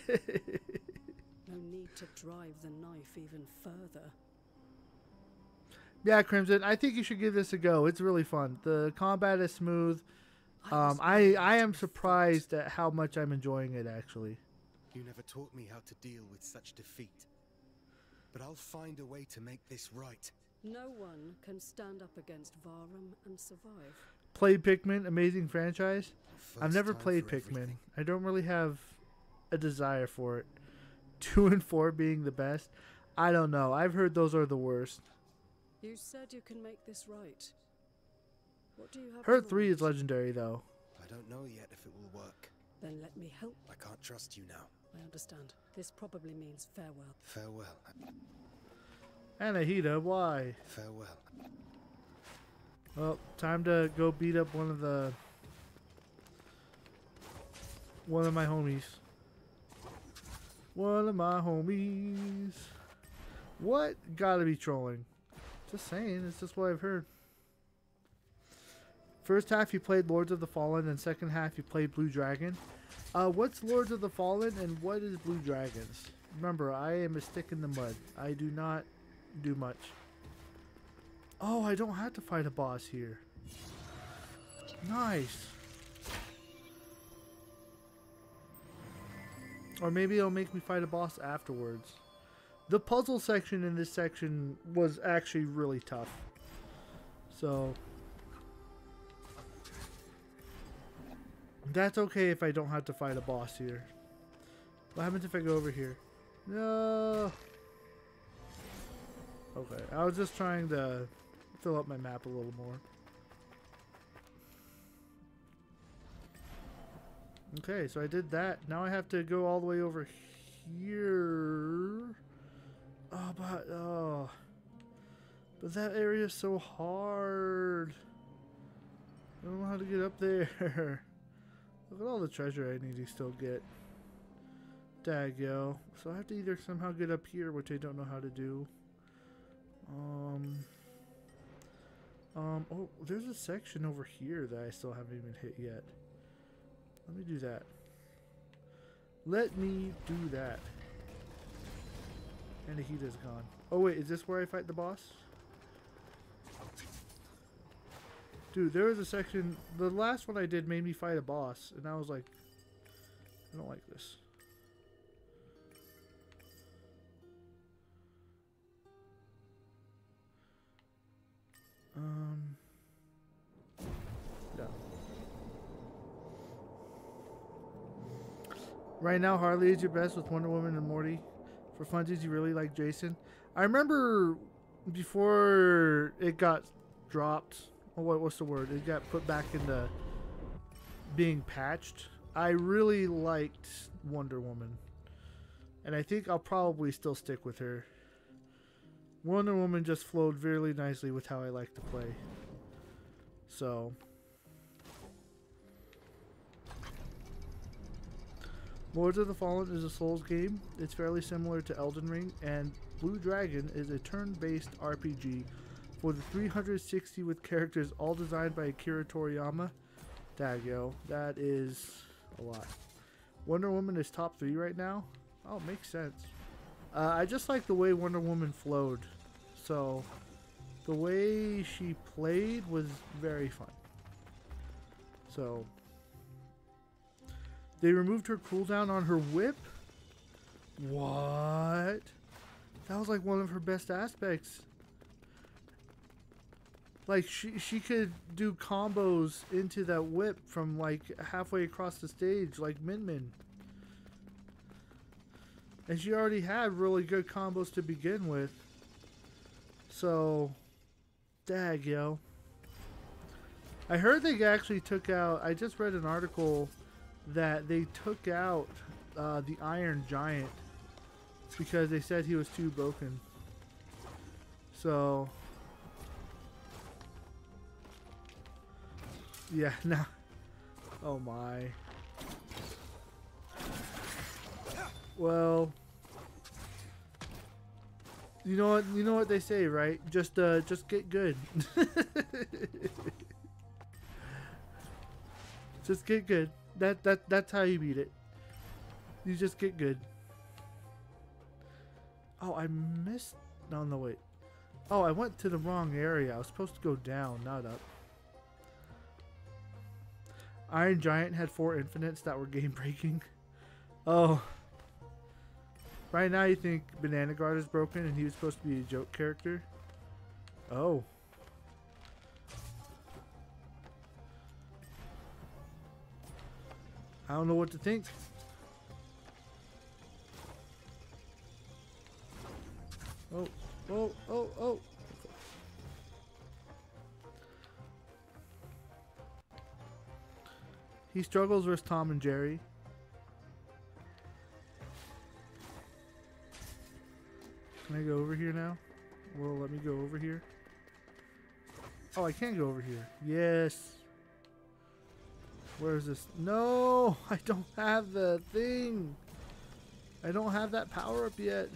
S6: No need to drive the knife even further.
S1: Yeah, Crimson, I think you should give this a go. It's really fun. The combat is smooth. I am surprised at how much I'm enjoying it, actually.
S3: You never taught me how to deal with such defeat. But I'll find a way to make this right.
S6: No one can stand up against Varum and survive.
S1: Played Pikmin, amazing franchise. I've
S3: First
S1: never
S3: time
S1: played
S3: for
S1: Pikmin.
S3: everything.
S1: I don't really have a desire for it. 2 and 4 being the best. I don't know. I've heard those are the worst.
S6: You said you can make this right. What do you have?
S1: Heard
S6: in
S1: 3 is
S6: mind?
S1: legendary, though.
S3: I don't know yet if it will work.
S6: Then let me help.
S3: I can't trust you now.
S6: I understand. This probably means farewell.
S3: Farewell.
S1: Anahita, why?
S3: Farewell.
S1: Well, time to go beat up one of my homies. One of my homies. What? Gotta be trolling. Just saying, it's just what I've heard. First half you played Lords of the Fallen, and second half you played Blue Dragon. What's Lords of the Fallen and what is Blue Dragons? Remember, I am a stick in the mud. I do not do much. Oh, I don't have to fight a boss here. Nice. Or maybe it'll make me fight a boss afterwards. The puzzle section in this section was actually really tough. So that's okay if I don't have to fight a boss here. What happens if I go over here? No. Okay, I was just trying to fill up my map a little more. Okay, so I did that. Now I have to go all the way over here. But that area is so hard. I don't know how to get up there. Look at all the treasure I need to still get. Daggyo. So I have to either somehow get up here, which I don't know how to do. Oh, there's a section over here that I still haven't even hit yet. Let me do that. Let me do that. And the heat is gone. Oh wait, is this where I fight the boss? Dude, there was a section, the last one I did made me fight a boss, and I was like, I don't like this. Yeah. Right now, Harley is your best with Wonder Woman and Morty. For funsies, you really like Jason. I remember before it got dropped, or what's the word? It got put back into being patched. I really liked Wonder Woman. And I think I'll probably still stick with her. Wonder Woman just flowed really nicely with how I like to play. So Lords of the Fallen is a Souls game. It's fairly similar to Elden Ring, and Blue Dragon is a turn-based RPG for the 360 with characters all designed by Akira Toriyama. Daggyo, that is a lot. Wonder Woman is top 3 right now. Oh, makes sense. I just like the way Wonder Woman flowed. So the way she played was very fun. So they removed her cooldown on her whip? What? That was like one of her best aspects. Like she could do combos into that whip from like halfway across the stage like Min Min. And she already had really good combos to begin with. So, daggyo. I heard they actually took out, I just read an article that they took out the Iron Giant because they said he was too broken. So, yeah, now, oh my. Well, you know what they say, right? Just get good. Just get good. That's how you beat it. You just get good. Oh, I missed. No, wait. Oh, I went to the wrong area. I was supposed to go down, not up. Iron Giant had 4 infinites that were game breaking. Oh. Right now you think Banana Guard is broken and he was supposed to be a joke character? Oh. I don't know what to think. Oh. He struggles versus Tom and Jerry. Can I go over here now? Well, let me go over here. Oh, I can't go over here. Yes. Where is this? No, I don't have the thing. I don't have that power up yet.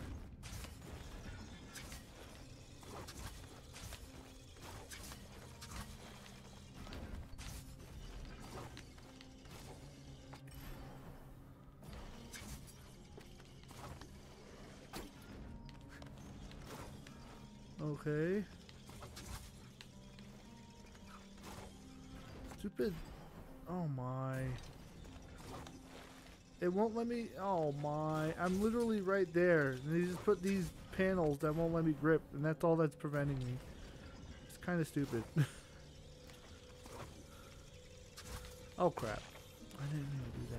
S1: Okay. Stupid. Oh my. It won't let me. Oh my. I'm literally right there. And they just put these panels that won't let me grip. And that's all that's preventing me. It's kind of stupid. Oh crap. I didn't mean to do that.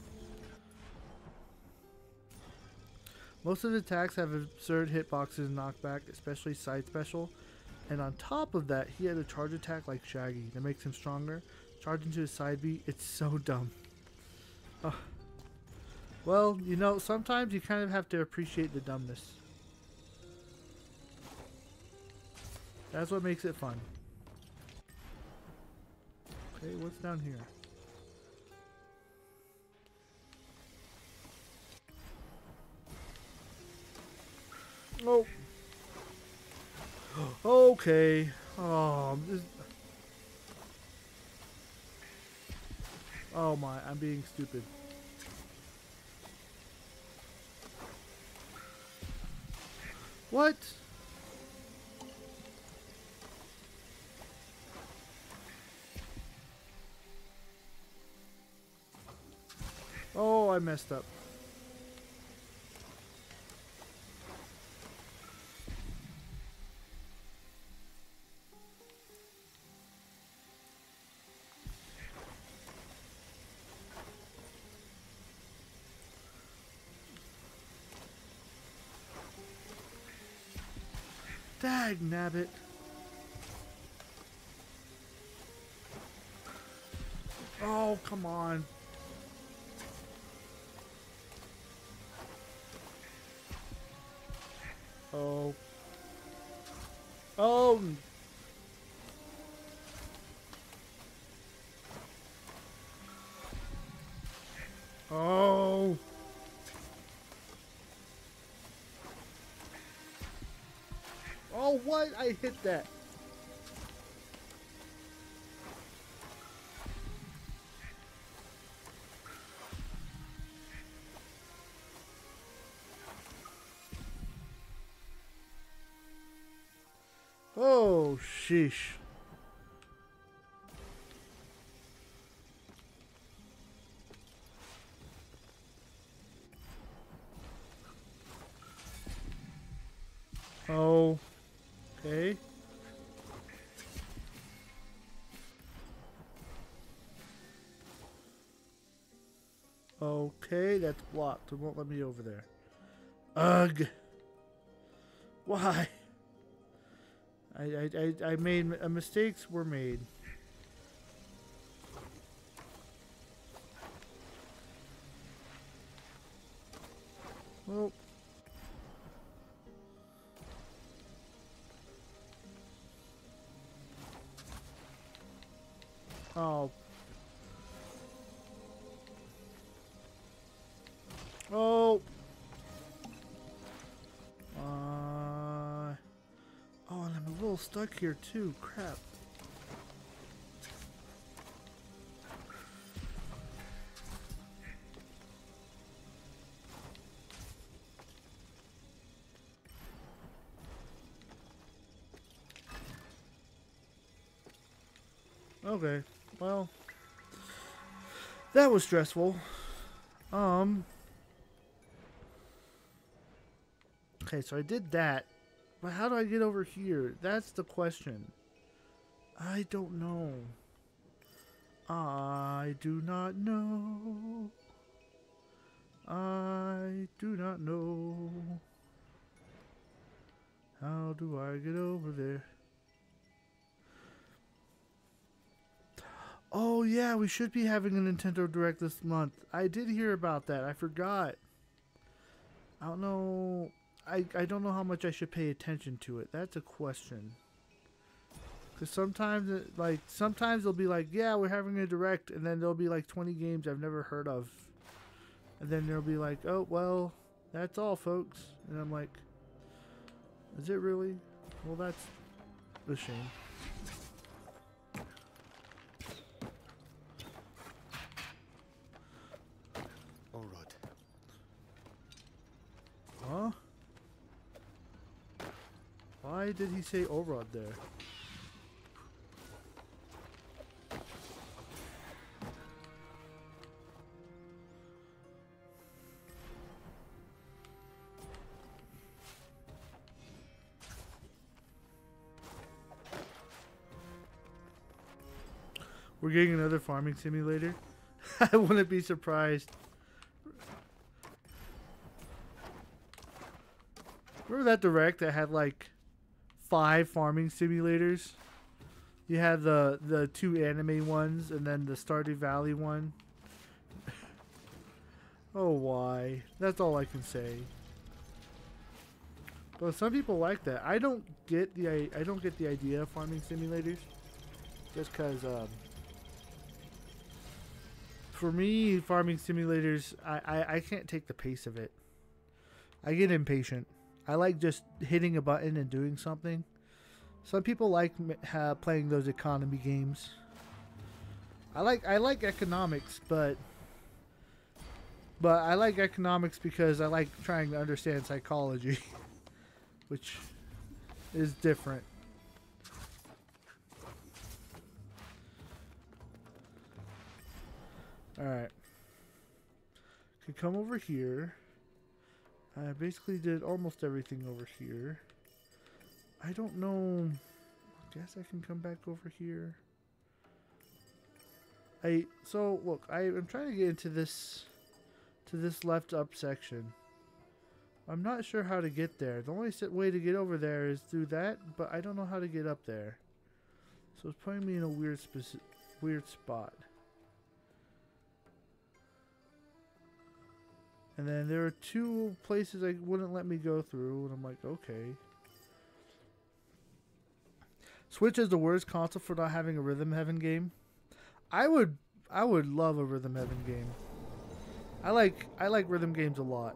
S1: Most of the attacks have absurd hitboxes and knockback, especially side special. And on top of that, he had a charge attack like Shaggy that makes him stronger. Charge into his side B, it's so dumb. Well, you know, sometimes you kind of have to appreciate the dumbness. That's what makes it fun. Okay, what's down here? Oh. Okay. Oh my, I'm being stupid. What? Oh, I messed up. Dag nabbit. Oh, come on. Oh. Oh. Oh. Oh, what? I hit that. Oh, sheesh. Oh. Okay. Okay, that's blocked. It won't let me over there. Ugh. Why? I made mistakes were made. Well. Oh. Oh. Oh, and I'm a little stuck here too. Crap. Okay. Well, that was stressful. Okay, so I did that. But how do I get over here? That's the question. I don't know. I do not know. I do not know. How do I get over there? Oh yeah, we should be having a Nintendo Direct this month. I did hear about that. I forgot. I don't know. I don't know how much I should pay attention to it. That's a question. Because sometimes, sometimes they'll be like, yeah, we're having a Direct, and then there'll be like 20 games I've never heard of. And then they'll be like, oh, well, that's all, folks. And I'm like, is it really? Well, that's a shame.
S3: Orod.
S1: Huh? Why did he say Orod there? We're getting another farming simulator. I wouldn't be surprised. Remember that direct that had like 5 farming simulators? You had the 2 anime ones and then the Stardew Valley one. Oh, why? That's all I can say. But some people like that. I don't get the idea of farming simulators, just because for me, farming simulators, I can't take the pace of it. I get impatient. I like just hitting a button and doing something. Some people like playing those economy games. I like economics, but I like economics because I like trying to understand psychology, which is different. Alright. Could come over here. I basically did almost everything over here. I don't know. I guess I can come back over here. So look, I'm trying to get into this left up section. I'm not sure how to get there. The only way to get over there is through that, but I don't know how to get up there. So it's putting me in a weird spot. And then there are 2 places I wouldn't let me go through, and I'm like, okay. Switch is the worst console for not having a Rhythm Heaven game. I would love a Rhythm Heaven game. I like rhythm games a lot.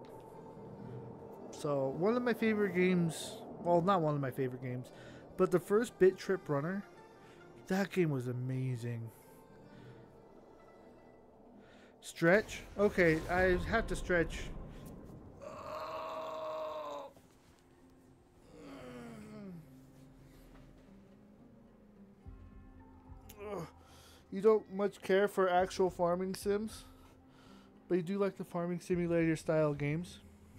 S1: So one of my favorite games, well, not one of my favorite games, but the first Bit Trip Runner, that game was amazing. Stretch? Okay, I have to stretch. You don't much care for actual farming sims, but you do like the farming simulator style games.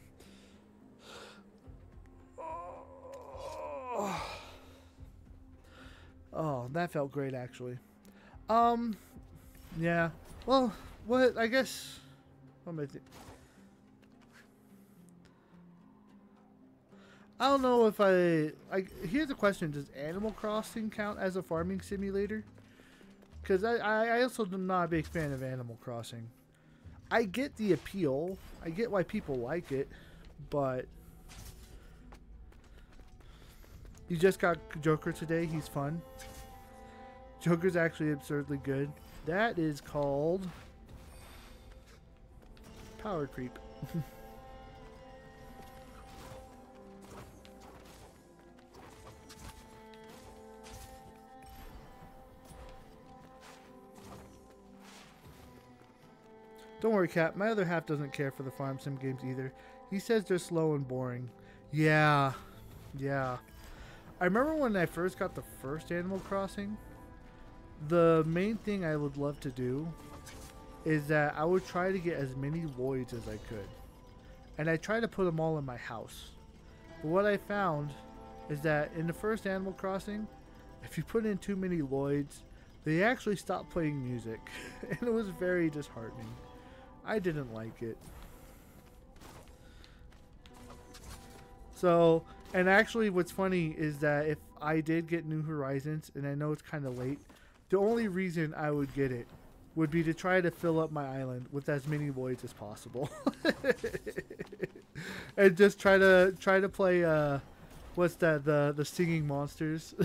S1: Oh, that felt great actually. Yeah. Well, what I guess. What am I think? I don't know if here's a question: does Animal Crossing count as a farming simulator? Because I also am not a big fan of Animal Crossing. I get the appeal. I get why people like it, but you just got Joker today. He's fun. Joker's actually absurdly good. That is called power creep. Don't worry, Cat. My other half doesn't care for the farm sim games either. He says they're slow and boring. Yeah. Yeah. I remember when I first got the first Animal Crossing, the main thing I would love to do is that I would try to get as many Lloyds as I could. And I try to put them all in my house. But what I found is that in the first Animal Crossing, if you put in too many Lloyds, they actually stopped playing music. And it was very disheartening. I didn't like it. So, and actually what's funny is that if I did get New Horizons, and I know it's kind of late, the only reason I would get it would be to try to fill up my island with as many Lloyds as possible. And just try to play what's that, the singing monsters.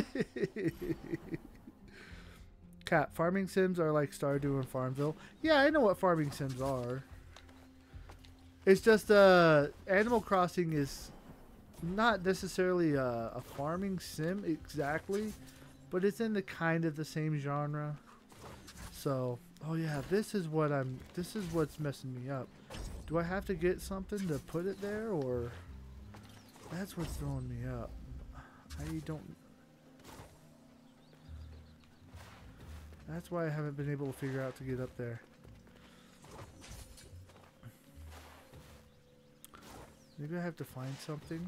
S1: Cat, farming sims are like Stardew and Farmville. Yeah, I know what farming sims are. It's just Animal Crossing is not necessarily a farming sim exactly, but it's in the kind of the same genre. So, oh yeah, this is what's messing me up. Do I have to get something to put it there, or that's what's throwing me up? I don't. That's why I haven't been able to figure out to get up there. Maybe I have to find something.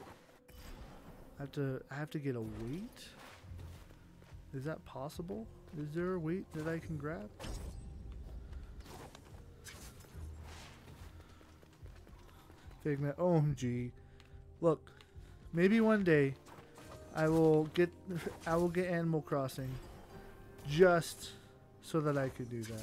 S1: I have to get a weight. Is that possible? Is there a weight that I can grab? Figment. OMG. Look, maybe one day I will get Animal Crossing just so that I could do that.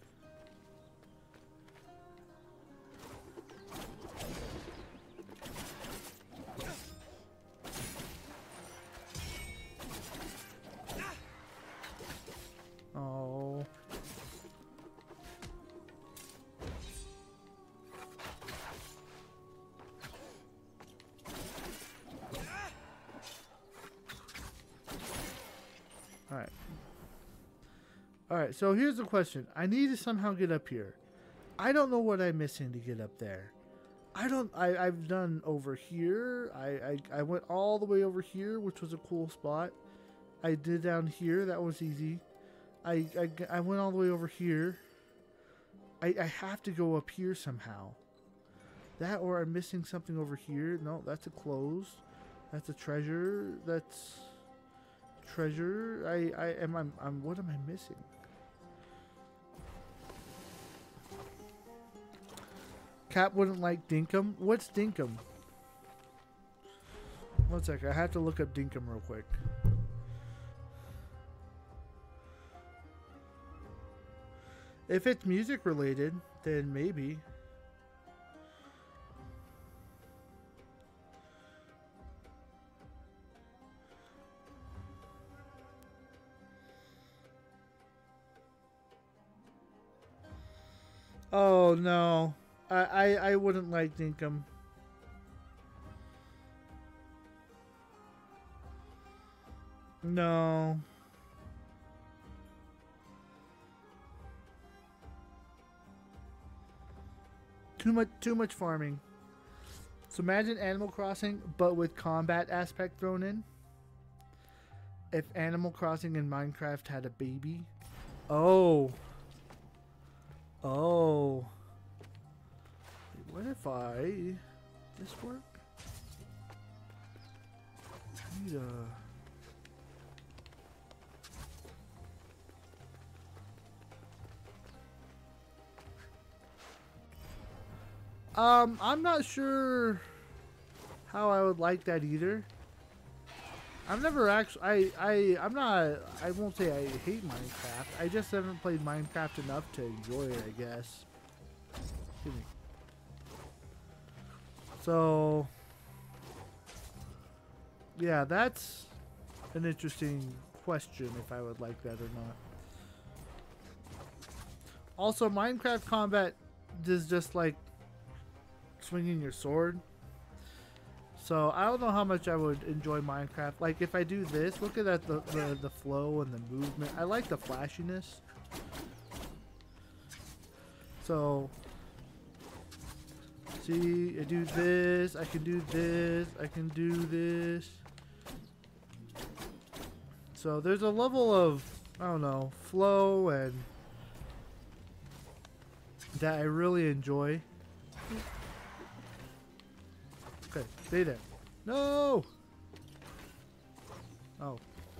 S1: Oh. Alright. Alright, so here's the question. I need to somehow get up here. I don't know what I'm missing to get up there. I've done over here. I went all the way over here, which was a cool spot. I did down here. That was easy. I went all the way over here. I have to go up here somehow. That, or I'm missing something over here. No, that's a close. That's a treasure. That's treasure. What am I missing? Cap wouldn't like Dinkum. What's Dinkum? One second. I have to look up Dinkum real quick. If it's music related, then maybe. Oh no. I wouldn't like Dinkum. No. Too much farming. So imagine Animal Crossing, but with combat aspect thrown in. If Animal Crossing and Minecraft had a baby. Oh. Oh. What if this work? I need I'm not sure how I would like that either. I've never actually, I won't say I hate Minecraft. I just haven't played Minecraft enough to enjoy it, I guess. Excuse me. So, yeah, that's an interesting question if I would like that or not. Also, Minecraft combat is just like swinging your sword. So I don't know how much I would enjoy Minecraft. Like if I do this, look at that, the flow and the movement. I like the flashiness. So see, I do this, I can do this, I can do this. So there's a level of, I don't know, flow and that I really enjoy. Okay, stay there. No! Oh.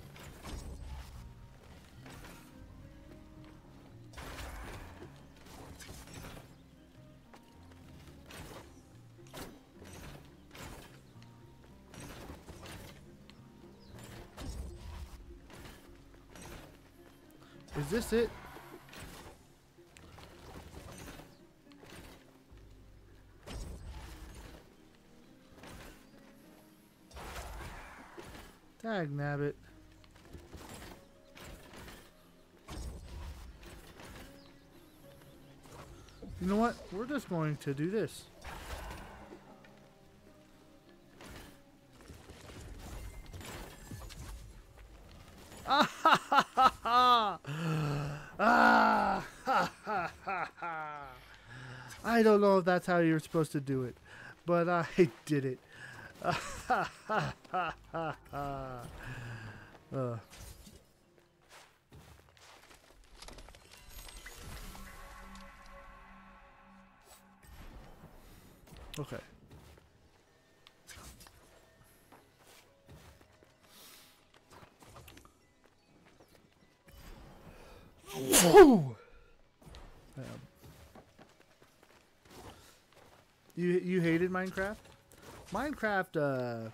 S1: Is this it? Dag nabbit. You know what? We're just going to do this. Ah ha ha ha ha! Ah ha ha ha ha! I don't know if that's how you're supposed to do it, but I did it. Ha ha ha ha ha! Okay. You hated Minecraft? Minecraft,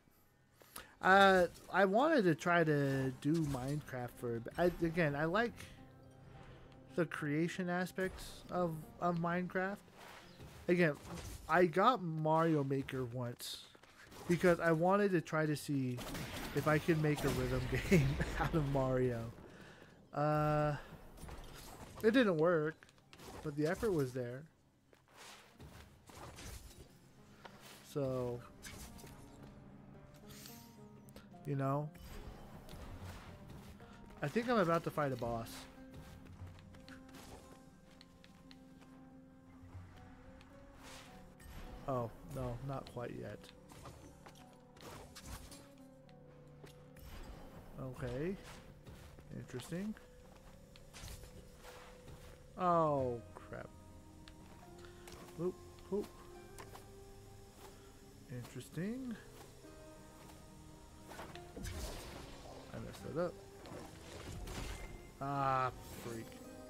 S1: I wanted to try to do Minecraft for again, I like the creation aspects of Minecraft. Again, I got Mario Maker once because I wanted to try to see if I could make a rhythm game out of Mario. It didn't work, but the effort was there. So, you know, I think I'm about to fight a boss. Oh, no, not quite yet. Okay. Interesting. Oh, crap. Oop, oop. Interesting. I messed that up. Ah, freak.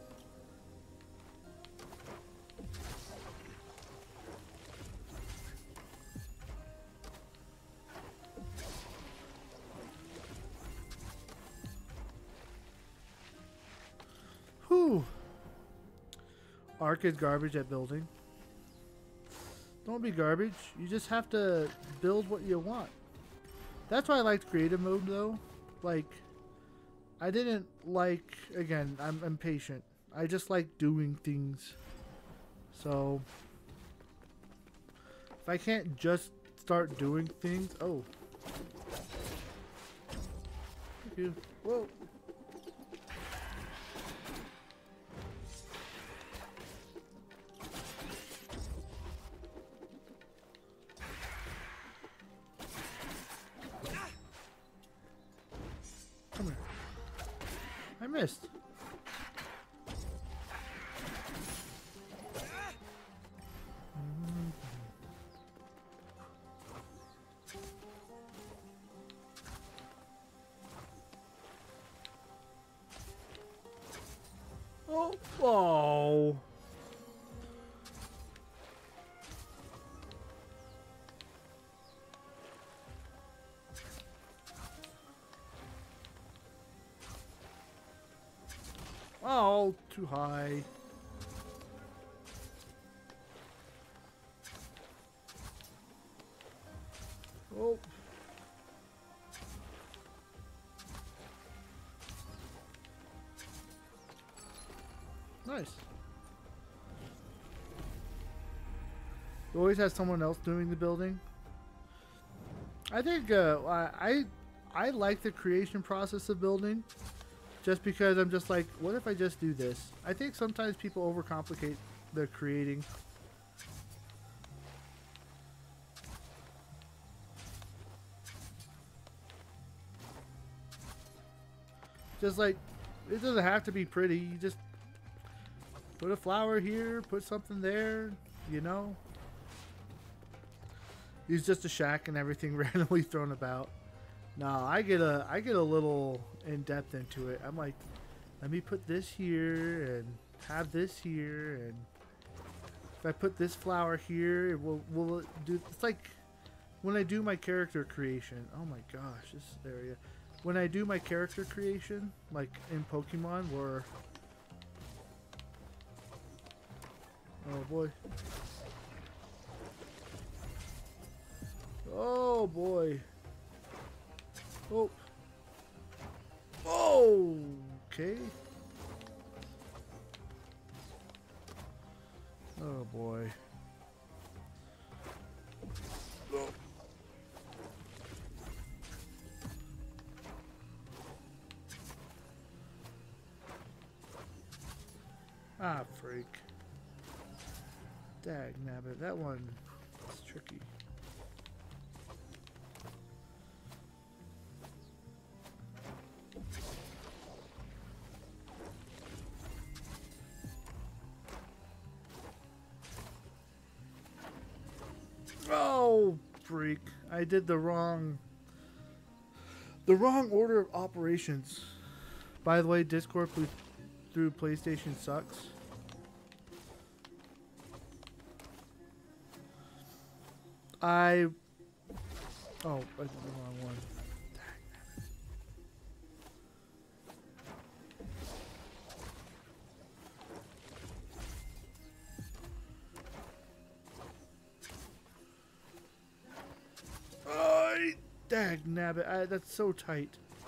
S1: Whew. Ark is garbage at building. Don't be garbage. You just have to build what you want. That's why I liked creative mode though. Like, I didn't like, again, I'm impatient. I just like doing things. So, if I can't just start doing things, oh. Thank you. Whoa. Come here. I missed. Oh, oh. Oh, too high. Oh. Nice. You always have someone else doing the building. I think I like the creation process of building. Just because I'm just like, what if I just do this? I think sometimes people overcomplicate their creating. Just like, it doesn't have to be pretty. You just put a flower here, put something there, you know? Use just a shack and everything randomly thrown about. No, I get a little in depth into it. I'm like, let me put this here and have this here, and if I put this flower here, it will it do? It's like when I do my character creation. Oh my gosh, this area. When I do my character creation, like in Pokemon, where oh boy, oh boy. Oh. Oh. Okay. Oh boy. Oh. Ah, freak. Dag nabbit. That one is tricky. Oh, freak. I did the wrong order of operations. By the way, Discord, please through PlayStation sucks. Oh, I did the wrong one. Oh, dag nabbit. That's so tight.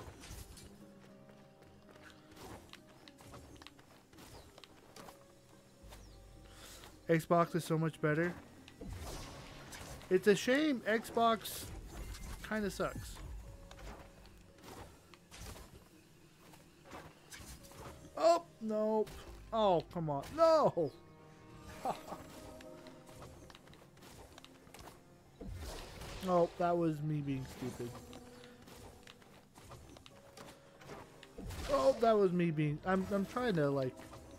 S1: Xbox is so much better. It's a shame Xbox kind of sucks. Oh, nope. Oh, come on. No! Oh, that was me being stupid. Oh, that was me being... I'm trying to, like...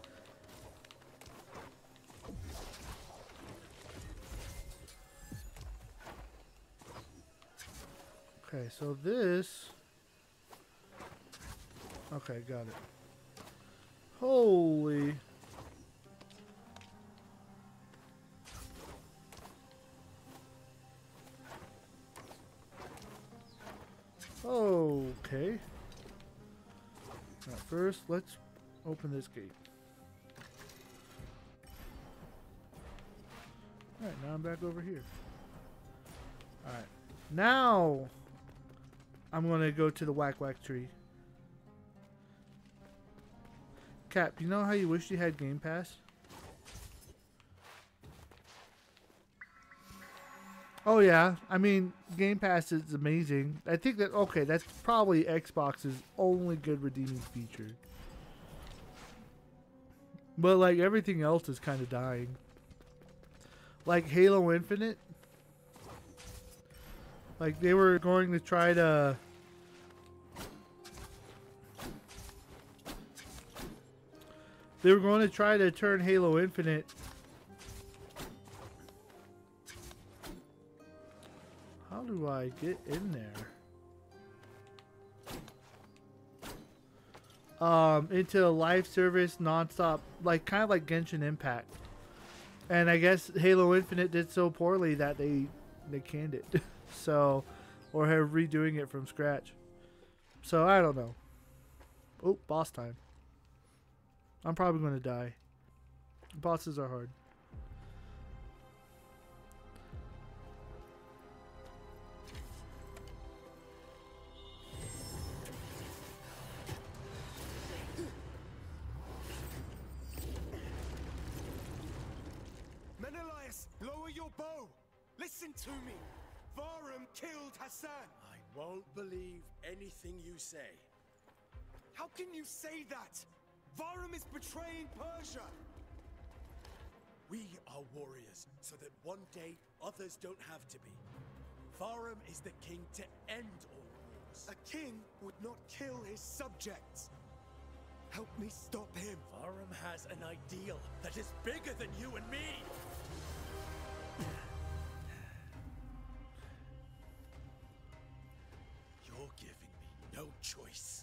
S1: Okay, so this... Okay, got it. Holy... Okay. Now first, let's open this gate. Alright, now I'm back over here. Alright. Now I'm gonna go to the whack whack tree. Cap, you know how you wish you had Game Pass? Oh yeah, I mean, Game Pass is amazing. I think that, okay, that's probably Xbox's only good redeeming feature. But like everything else is kind of dying. Like Halo Infinite. Like they were going to try to... They were going to try to turn Halo Infinite... How do I get in there? Into a live service nonstop, like kind of like Genshin Impact. And I guess Halo Infinite did so poorly that they canned it. So, or are redoing it from scratch. So I don't know. Oh, boss time. I'm probably going to die. Bosses are hard.
S3: Menelaus, lower your bow. Listen to me. Varum killed Hassan.
S7: I won't believe anything you say.
S3: How can you say that? Varum is betraying Persia.
S7: We are warriors, so that one day others don't have to be. Varum is the king to end all wars.
S3: A king would not kill his subjects. Help me stop him.
S7: Varum has an ideal that is bigger than you and me. You're giving me no choice.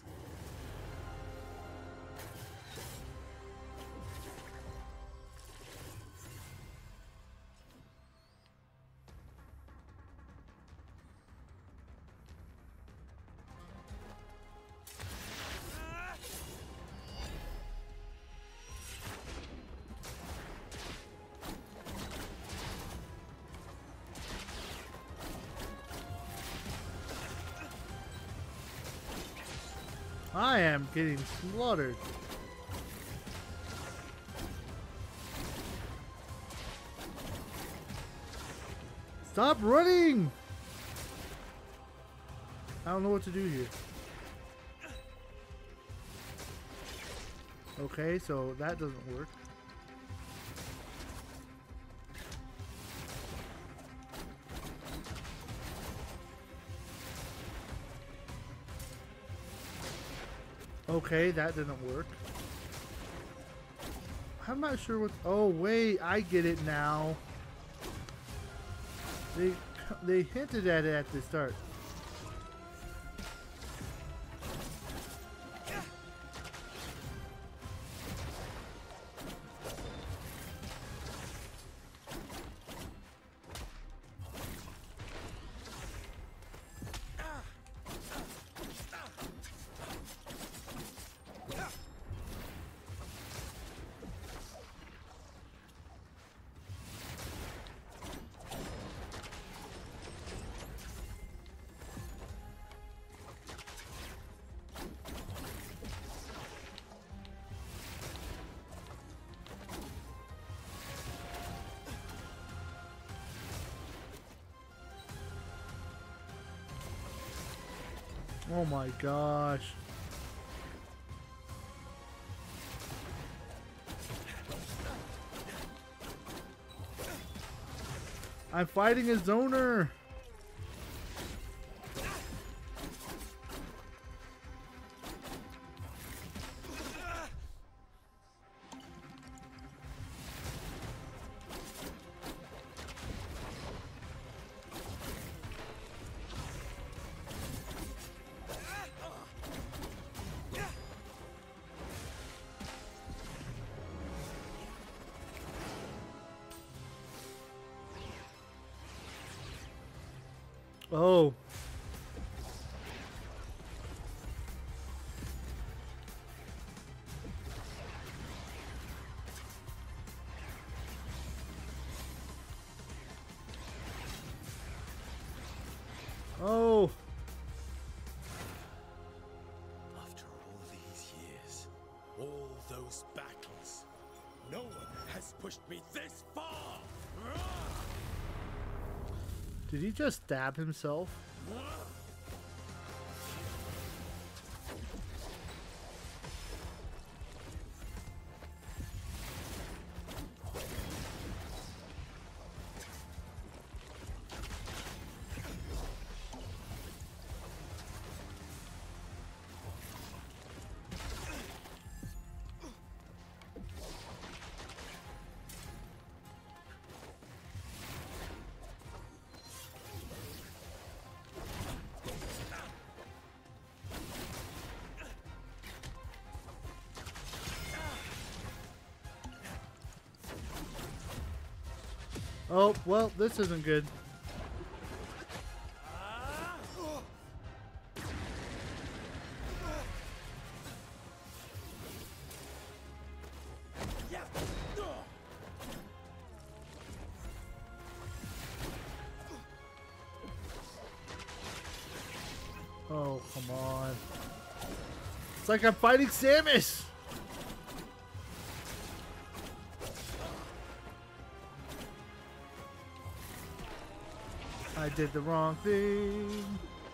S1: I am getting slaughtered. Stop running! I don't know what to do here. Okay, so that doesn't work. Okay, that didn't work. I'm not sure what... Oh, wait, I get it now. They hinted at it at the start. Oh my gosh. I'm fighting a zoner. Oh. Oh.
S7: After all these years, all those battles, no one has pushed me this far!
S1: Did he just stab himself? Oh, well, this isn't good. Oh, come on. It's like I'm fighting Samus! I did the wrong thing.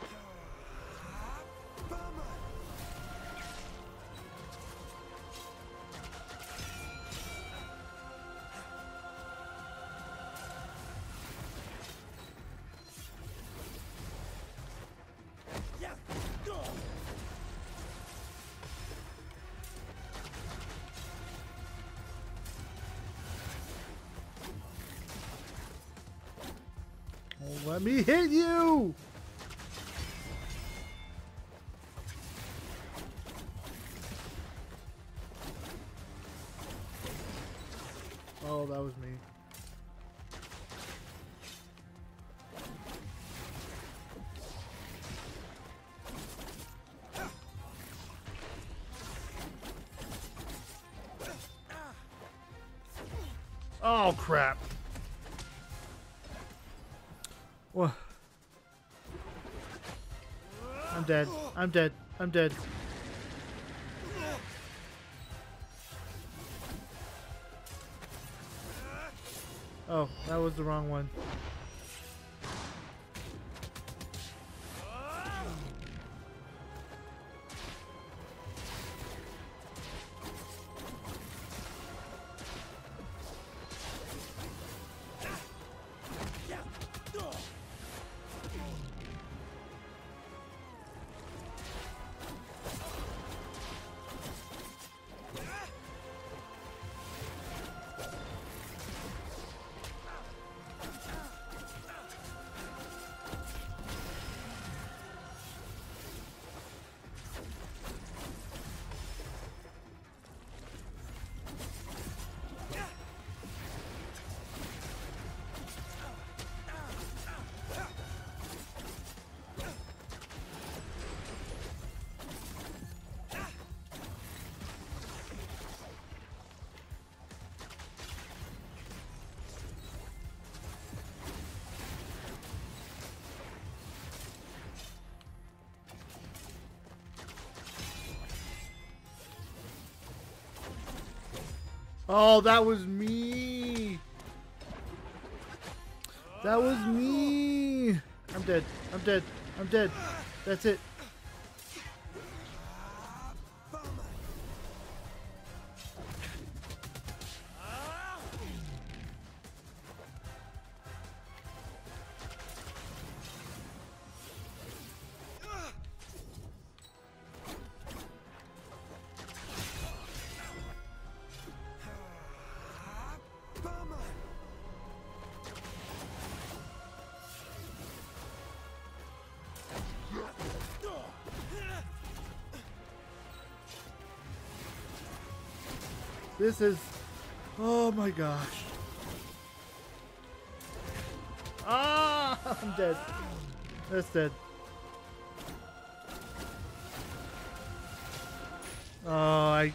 S1: Oh, let me hit you! Oh, that was me. Oh, crap. What? I'm dead. I'm dead. I'm dead. Oh, that was the wrong one. Oh, that was me. That was me. I'm dead. I'm dead. I'm dead. That's it. This is... Oh my gosh. Ah! I'm dead. That's dead. Oh, I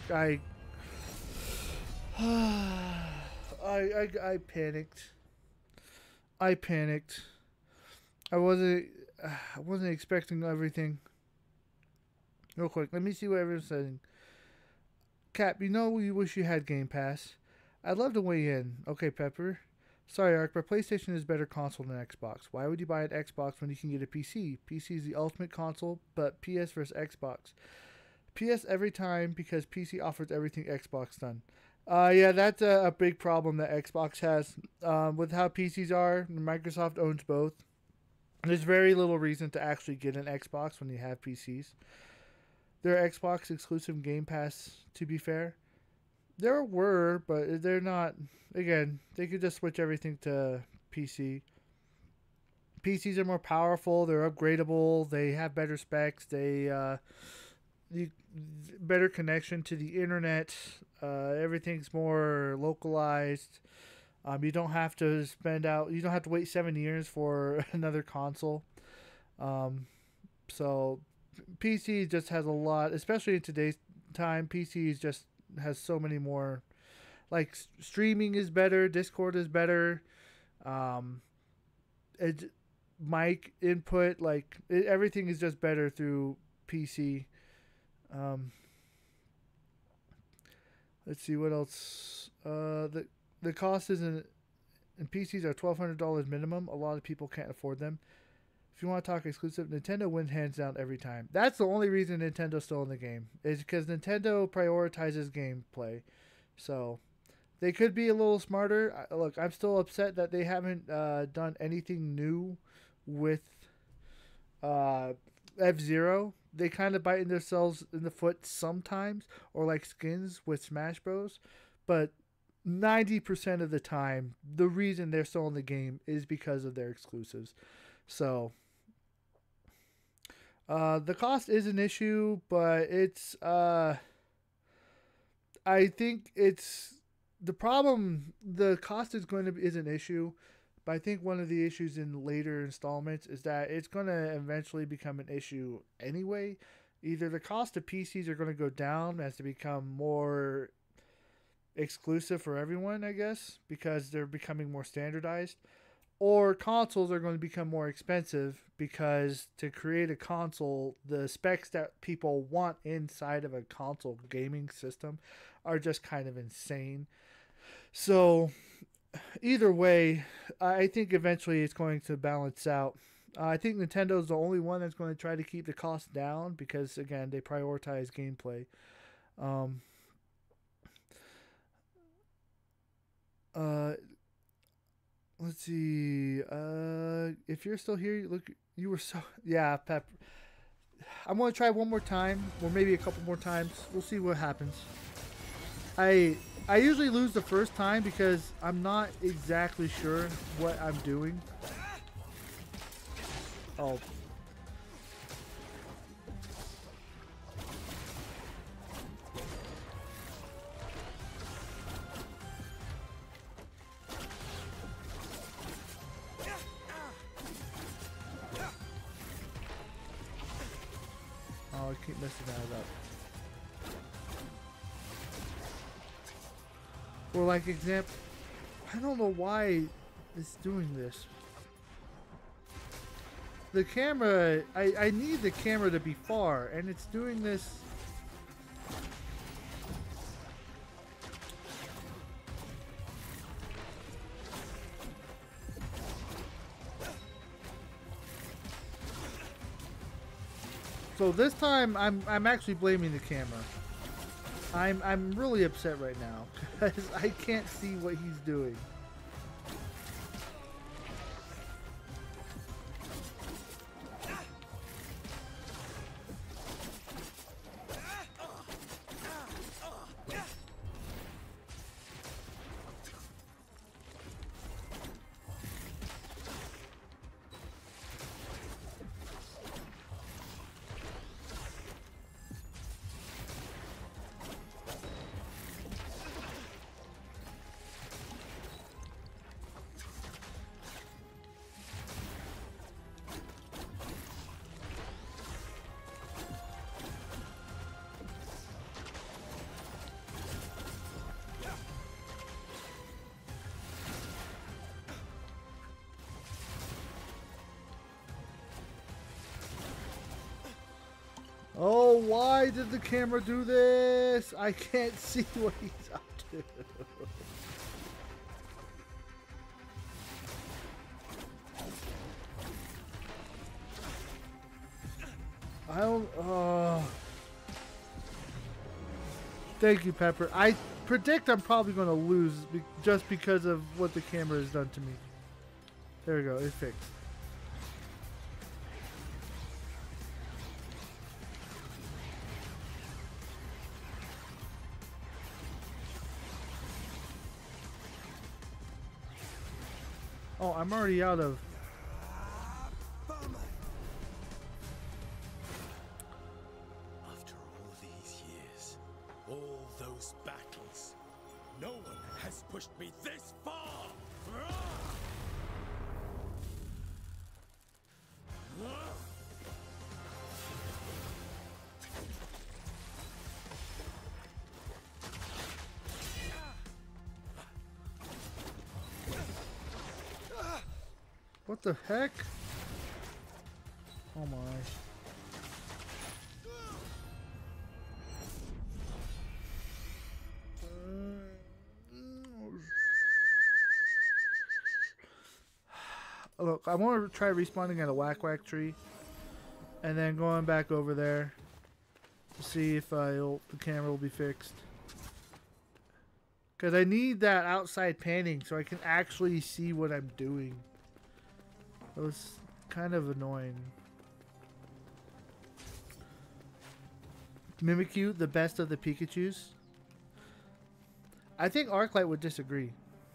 S1: panicked. I panicked. I wasn't expecting everything. Real quick, let me see what everyone's saying. Cap, you know you wish you had Game Pass. I'd love to weigh in. Okay, Pepper. Sorry, Ark, but PlayStation is a better console than Xbox. Why would you buy an Xbox when you can get a PC? PC is the ultimate console, but PS versus Xbox. PS every time because PC offers everything Xbox done. Yeah, that's a big problem that Xbox has. With how PCs are, Microsoft owns both. There's very little reason to actually get an Xbox when you have PCs. There are Xbox exclusive Game Pass, to be fair. There were, but they're not. Again, they could just switch everything to PC. PCs are more powerful. They're upgradable. They have better specs. They better connection to the internet. Everything's more localized. You don't have to You don't have to wait 7 years for another console. So PC just has a lot, especially in today's time. PC just has so many more. Like streaming is better. Discord is better. Mic input, everything is just better through PC. Let's see what else. The cost isn't, and PCs are $1,200 minimum. A lot of people can't afford them. If you want to talk exclusive, Nintendo wins hands down every time. That's the only reason Nintendo's still in the game, is because Nintendo prioritizes gameplay. So they could be a little smarter. Look, I'm still upset that they haven't done anything new with F-Zero. They kind of bite themselves in the foot sometimes, or like skins with Smash Bros. But 90% of the time, the reason they're still in the game is because of their exclusives. So the cost is an issue, but it's I think it's the problem. The cost is an issue, but I think one of the issues in later installments is that it's going to eventually become an issue anyway. Either the cost of PCs are going to go down as they become more exclusive for everyone, I guess, because they're becoming more standardized, or consoles are going to become more expensive because to create a console, the specs that people want inside of a console gaming system are just kind of insane. So either way, I think eventually it's going to balance out. I think Nintendo's the only one that's going to try to keep the cost down because, again, they prioritize gameplay. Let's see. If you're still here, you were so... Yeah, Pep. I'm going to try one more time, or maybe a couple more times. We'll see what happens. I usually lose the first time because I'm not exactly sure what I'm doing. Oh. Oh, I keep messing that up. Or like example, I don't know why it's doing this. The camera, I need the camera to be far, and it's doing this. So this time, I'm actually blaming the camera. I'm really upset right now because I can't see what he's doing. why did the camera do this? I can't see what he's up to. I don't. Thank you, Pepper. I predict I'm probably going to lose just because of what the camera has done to me. There we go. It's fixed. Oh, I'm already out of...
S7: After all these years, all those battles, no one has pushed me this far!
S1: What the heck? Oh my. Look, I want to try respawning at a whack whack tree and then going back over there to see if the camera will be fixed. Because I need that outside panning so I can actually see what I'm doing. It was kind of annoying. Mimikyu, the best of the Pikachus? I think Arclight would disagree.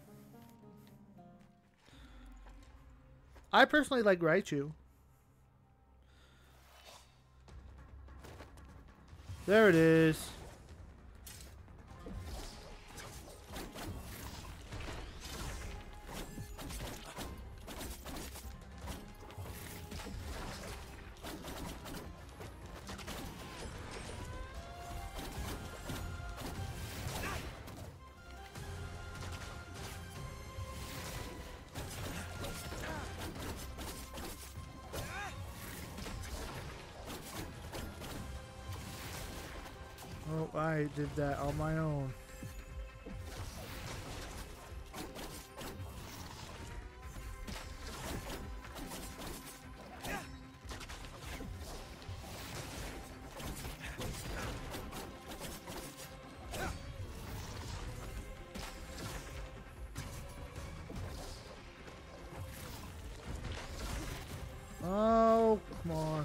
S1: I personally like Raichu. There it is. Oh, I did that on my own. Oh, come on.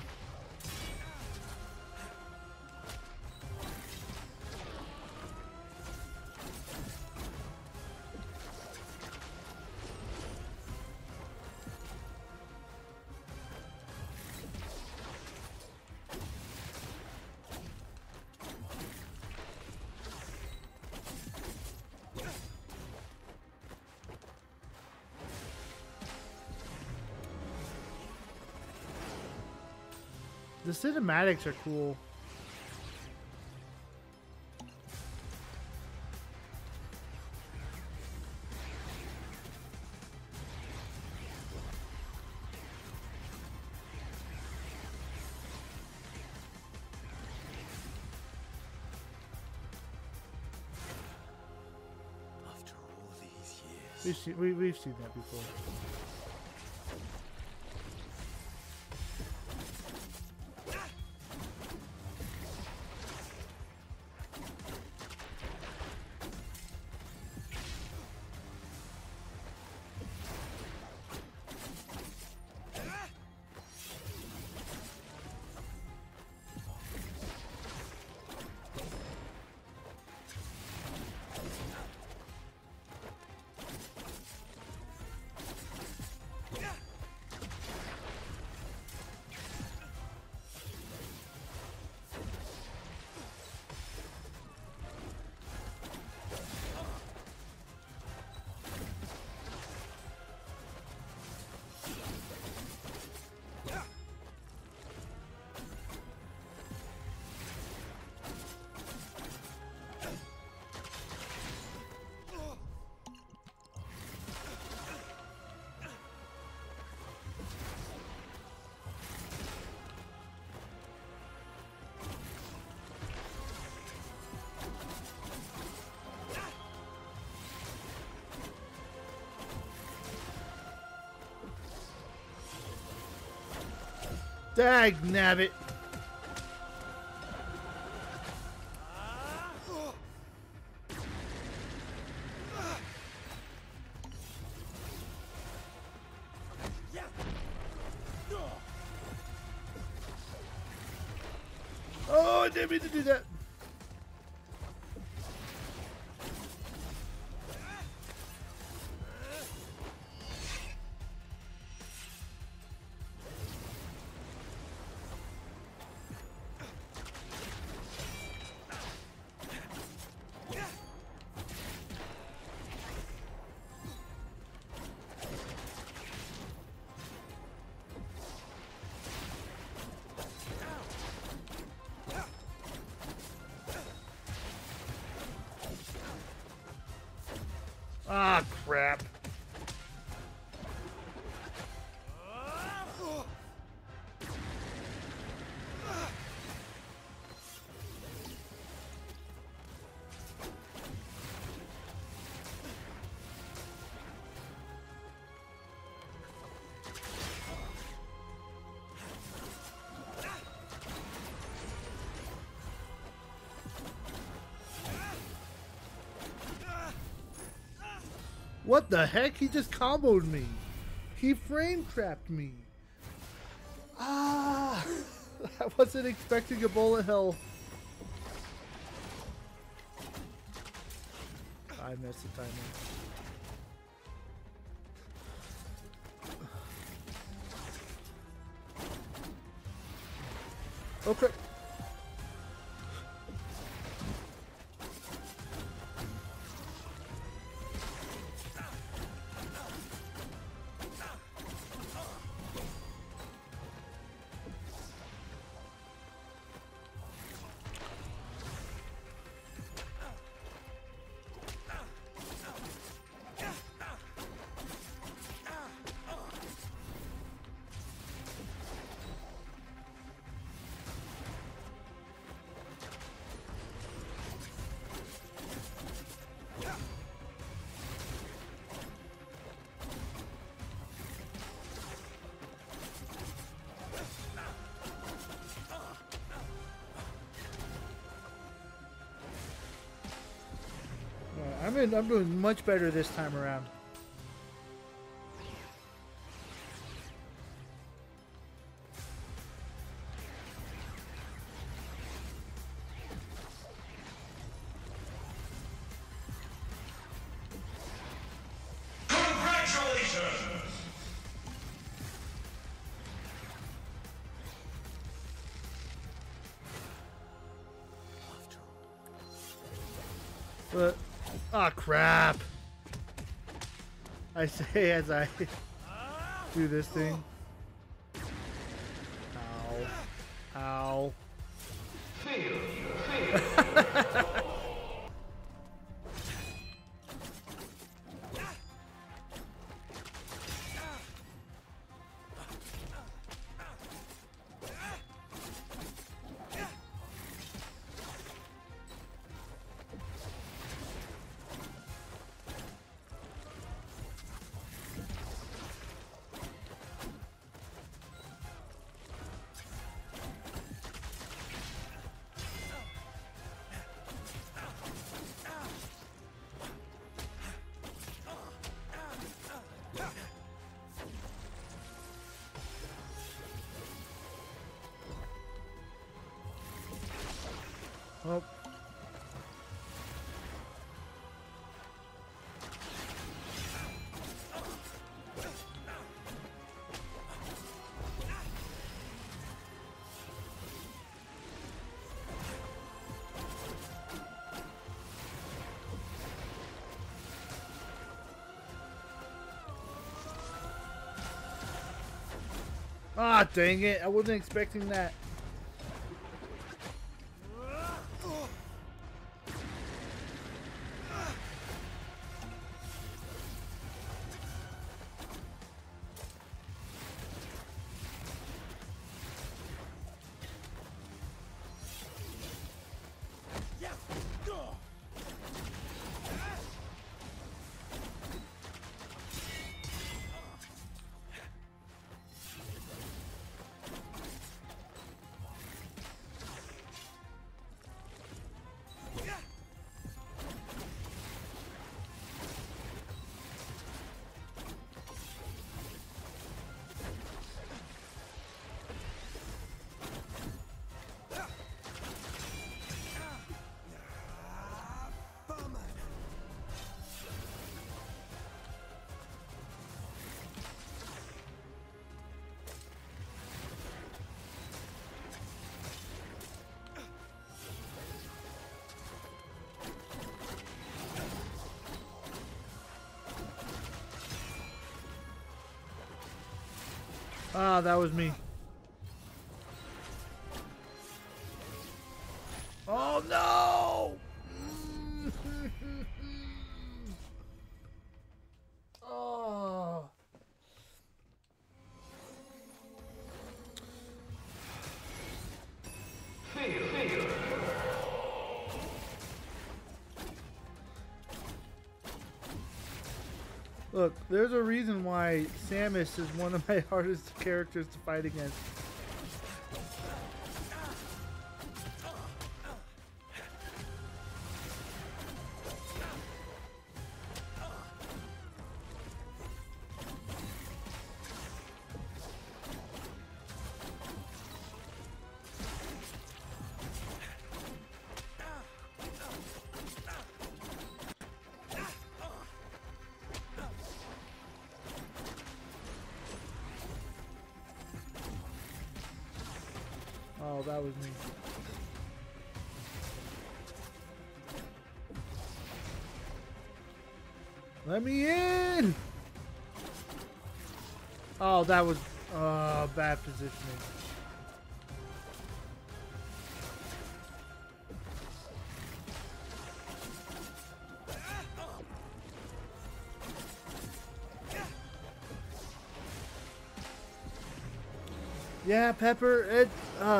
S1: The cinematics are cool.
S7: After all these years,
S1: We've seen that before. Dag nabbit. Oh, I didn't mean to do that. Ah, crap. What the heck? He just comboed me. He frame trapped me. Ah! I wasn't expecting a bullet hell. I missed the timing. Okay. I'm doing much better this time around. But, oh crap! I say as I do this thing. Ow. Ow. Oh. Ah, dang it. I wasn't expecting that. Ah, that was me. Oh no! Oh. Look, there's a reason why Samus is one of my hardest characters to fight against. Oh, that was me. Let me in! Oh, that was bad positioning. Yeah, Pepper,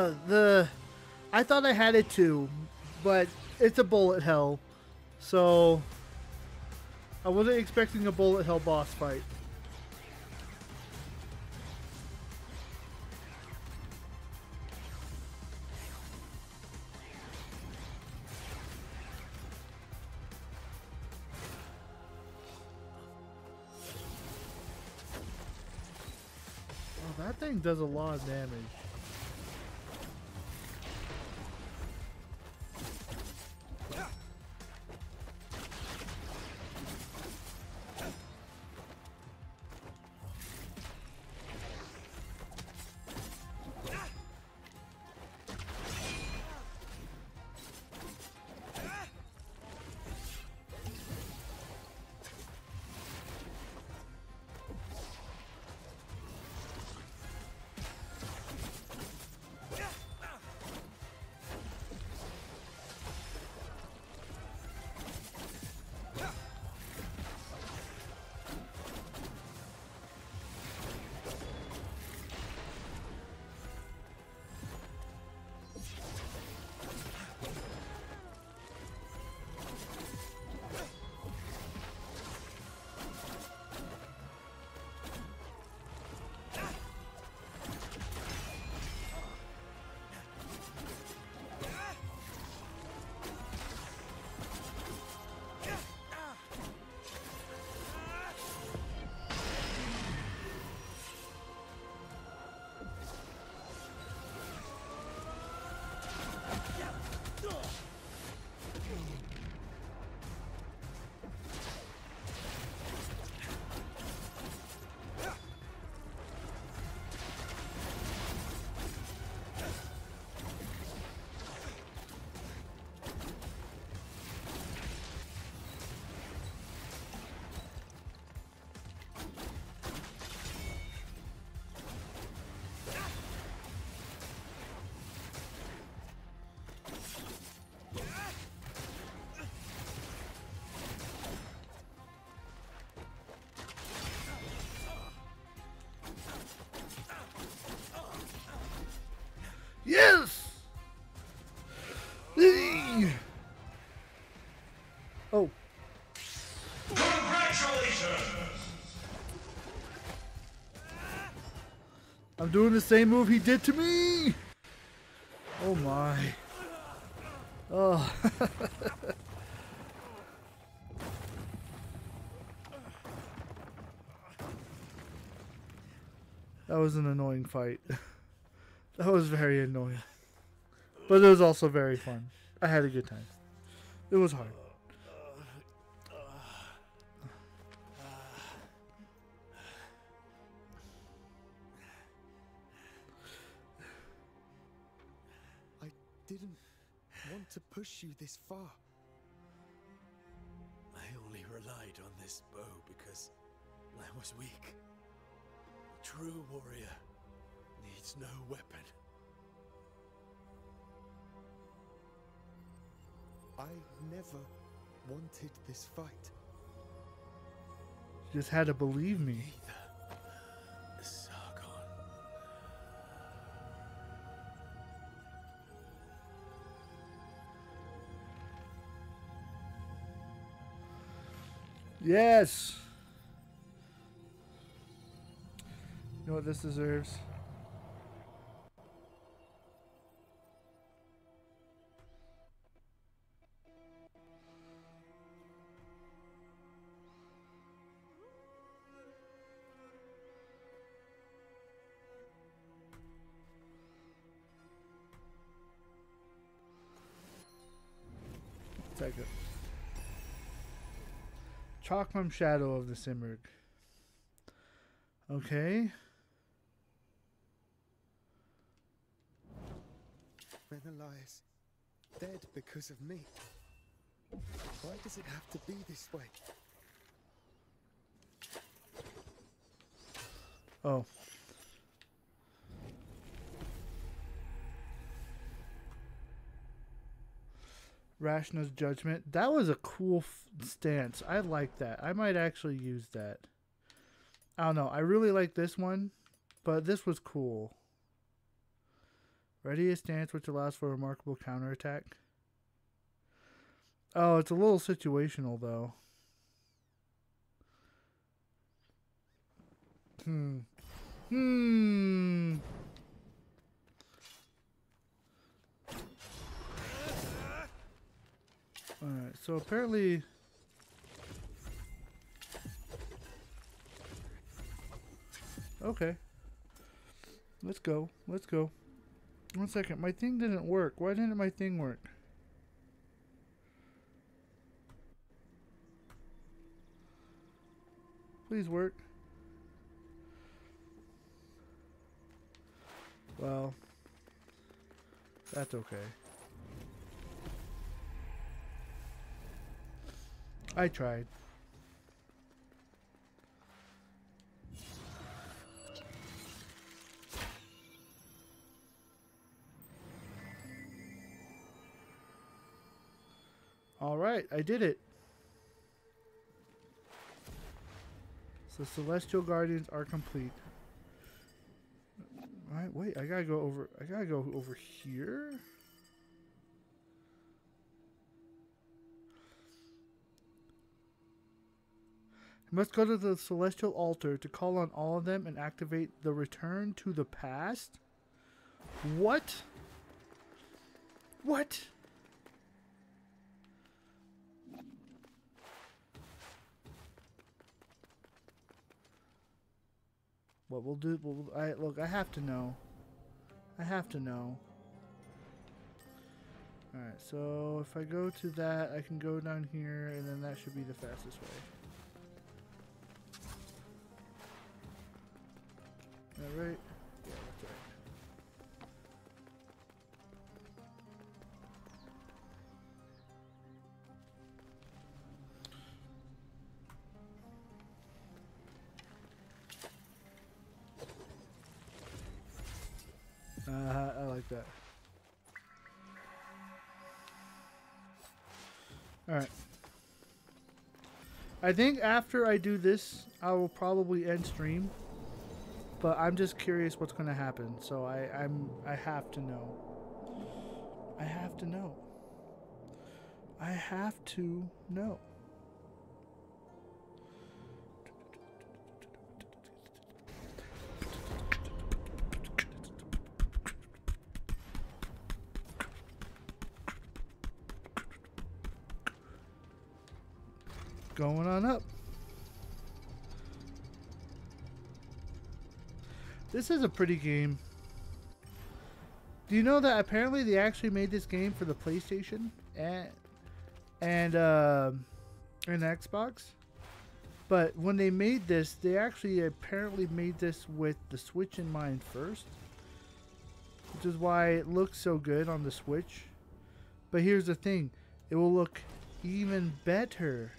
S1: I thought I had it too, but it's a bullet hell, so I wasn't expecting a bullet hell boss fight. Oh, that thing does a lot of damage. Yes! Oh.
S8: Congratulations!
S1: I'm doing the same move he did to me! Oh my. Oh. That was an annoying fight. That was very annoying. But it was also very fun. I had a good time. It was hard.
S3: I didn't want to push you this far.
S7: I only relied on this bow because I was weak. A true warrior needs no weapon.
S3: I never wanted this fight.
S1: You just had to believe me.
S7: Neither, Sargon.
S1: Yes! You know what this deserves? Take it. Chokmam Shadow of the Simurgh. Okay.
S3: Menelaus, dead because of me. Why does it have to be this way?
S1: Oh. Rashna's Judgment. That was a cool stance. I like that. I might actually use that. I don't know. I really like this one, but this was cool. Ready a stance which allows for a remarkable counterattack. Oh, it's a little situational though. Alright, so apparently... Okay. Let's go. Let's go. 1 second. My thing didn't work. Why didn't my thing work? Please work. Well, that's okay. I tried. All right, I did it. So Celestial Guardians are complete. All right, wait, I gotta go over here. You must go to the Celestial Altar to call on all of them and activate the Return to the Past. What? What? What we'll do? Look, I have to know. I have to know. All right, so if I go to that, I can go down here, and then that should be the fastest way. All right. Yeah, that's right. I like that. Alright. I think after I do this, I will probably end stream. But I'm just curious what's going to happen. So I have to know. I have to know. I have to know. Going on up. This is a pretty game. Do you know that apparently they actually made this game for the PlayStation and Xbox? But when they made this, they actually apparently made this with the Switch in mind first, which is why it looks so good on the Switch. But here's the thing, it will look even better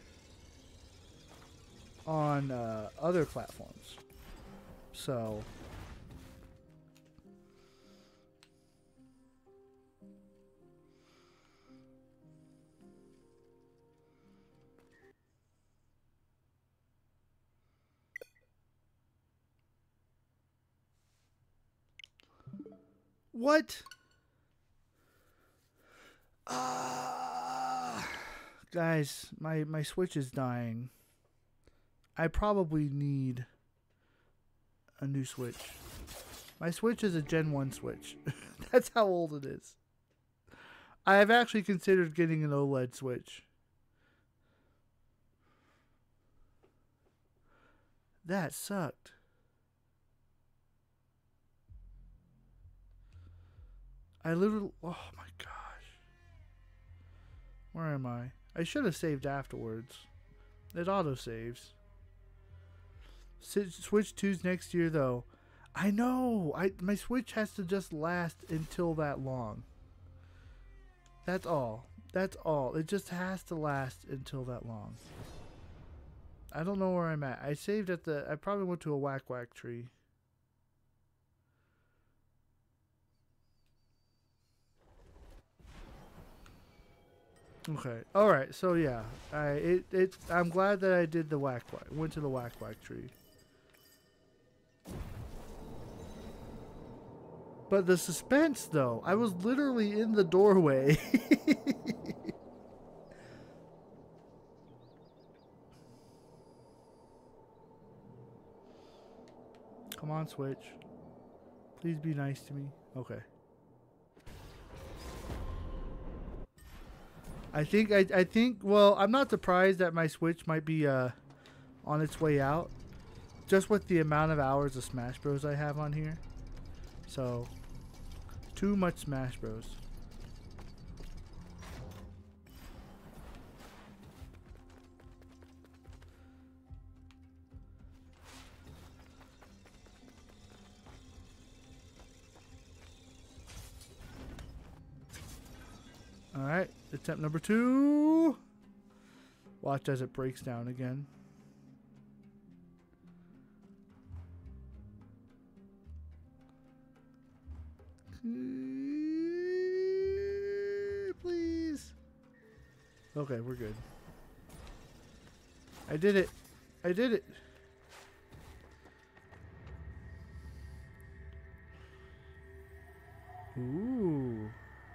S1: on other platforms. So What? Guys, my Switch is dying. I probably need a new Switch. My Switch is a Gen 1 Switch. That's how old it is. I have actually considered getting an OLED Switch. That sucked. I literally... Oh my gosh. Where am I? I should have saved afterwards. It auto-saves. Switch 2's next year, though. I know! My Switch has to just last until that long. That's all. That's all. It just has to last until that long. I don't know where I'm at. I saved at the... I probably went to a whack tree. Okay. All right. So yeah, I'm glad that I did the whack. Went to the whack tree. But the suspense, though, I was literally in the doorway. Come on, Switch. Please be nice to me. Okay. I think, well, I'm not surprised that my Switch might be on its way out. Just with the amount of hours of Smash Bros. I have on here. So, too much Smash Bros. Alright, attempt number 2. Watch as it breaks down again. Please. Okay, we're good. I did it. I did it. Ooh.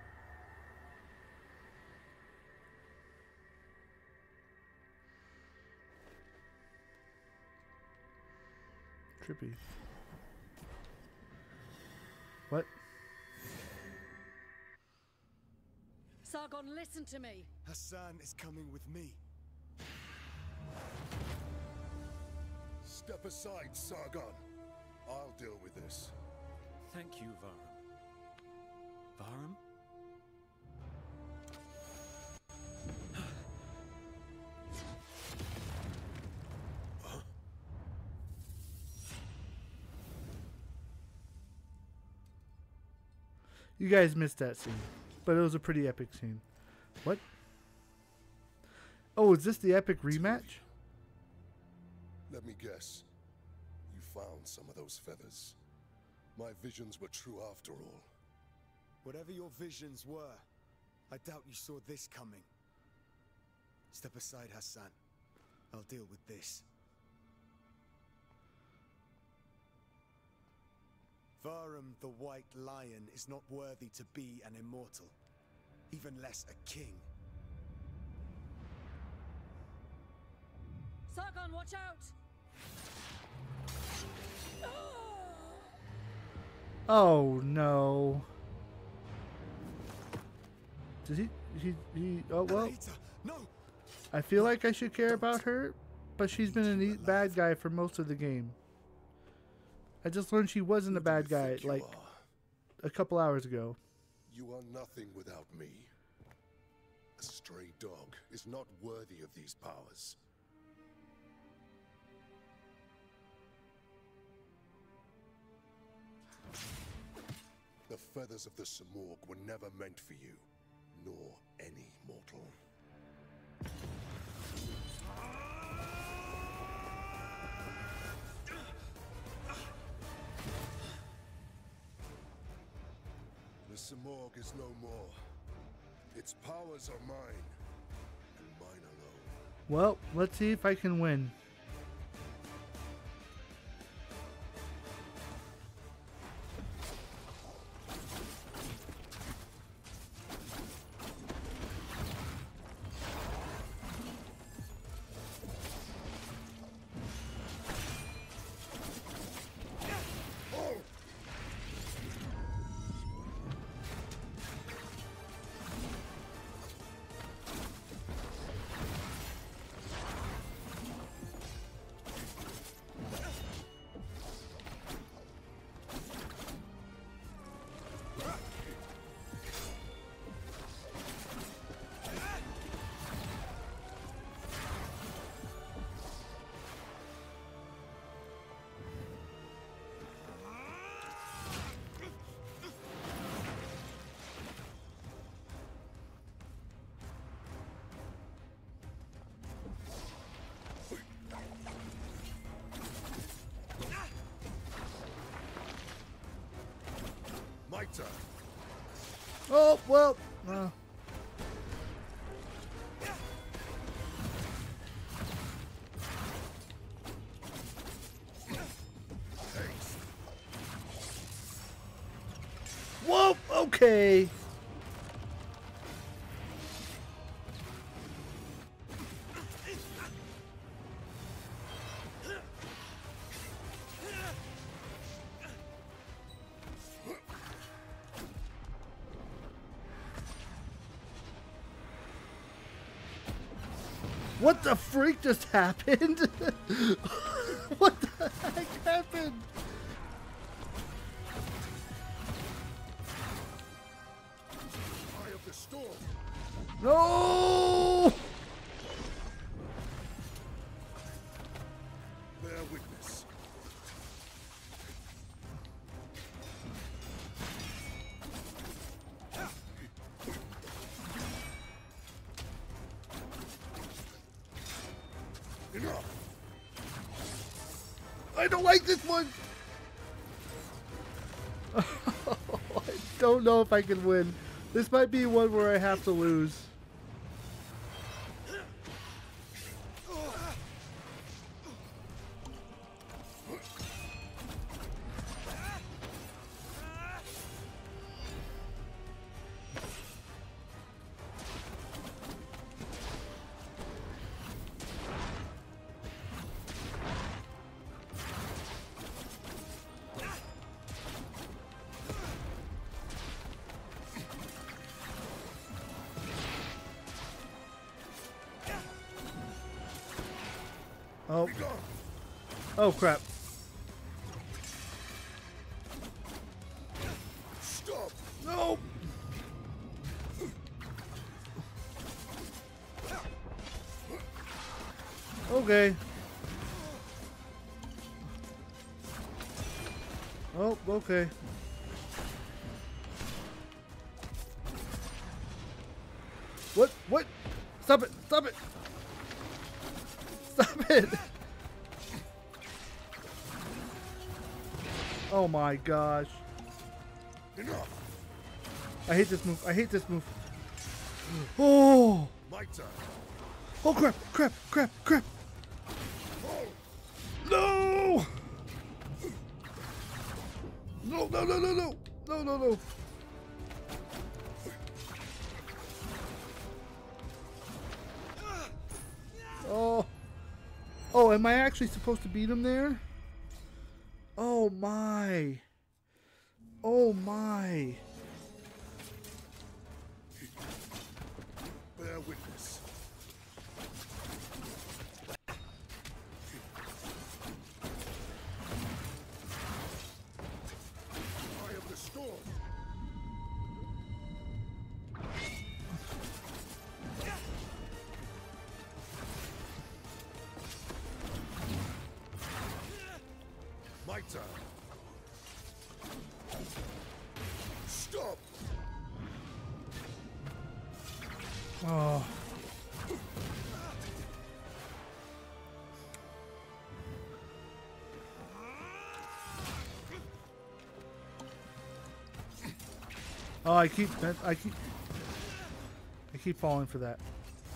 S1: Trippy. What?
S6: Sargon, listen to me.
S3: Hassan is coming with me.
S8: Step aside, Sargon. I'll deal with this.
S7: Thank you, Varum. Varum?
S1: You guys missed that scene, but it was a pretty epic scene. What? Oh, is this the epic rematch?
S8: Let me guess. You found some of those feathers. My visions were true after all.
S3: Whatever your visions were, I doubt you saw this coming. Step aside, Hassan. I'll deal with this. Varum the White Lion is not worthy to be an immortal, even less a king.
S6: Sargon, watch out!
S1: Oh no. Does he oh well.
S3: No.
S1: I feel like I should care about her, but she's been a neat bad guy for most of the game. I just learned she wasn't a bad guy like a couple hours ago.
S8: You are nothing without me. A stray dog is not worthy of these powers. The feathers of the Simorgh were never meant for you, nor any mortal. The Simorgh is no more. Its powers are mine, and mine alone.
S1: Well, let's see if I can win.
S8: turn.
S1: Oh, well. Whoa, okay. What the freak just happened? What the heck happened?
S8: Eye of the storm.
S1: No!
S8: Bear witness. Enough.
S1: I don't like this one. I don't know if I can win. This might be one where I have to lose. Oh. Oh, crap.
S8: Stop.
S1: No! Okay. Oh, okay. What? What? Stop it! Stop it! Stop it! Oh my gosh.
S8: Enough.
S1: I hate this move. I hate this move. Oh!
S8: My turn.
S1: Oh crap! Crap! Crap! Crap! No! No! No! No! No! No! No! No! No! Oh! Oh! Am I actually supposed to beat him there? Oh my! Oh my!
S8: Bear witness. Eye of the storm. My turn. Stop.
S1: Oh. Oh, I keep falling for that.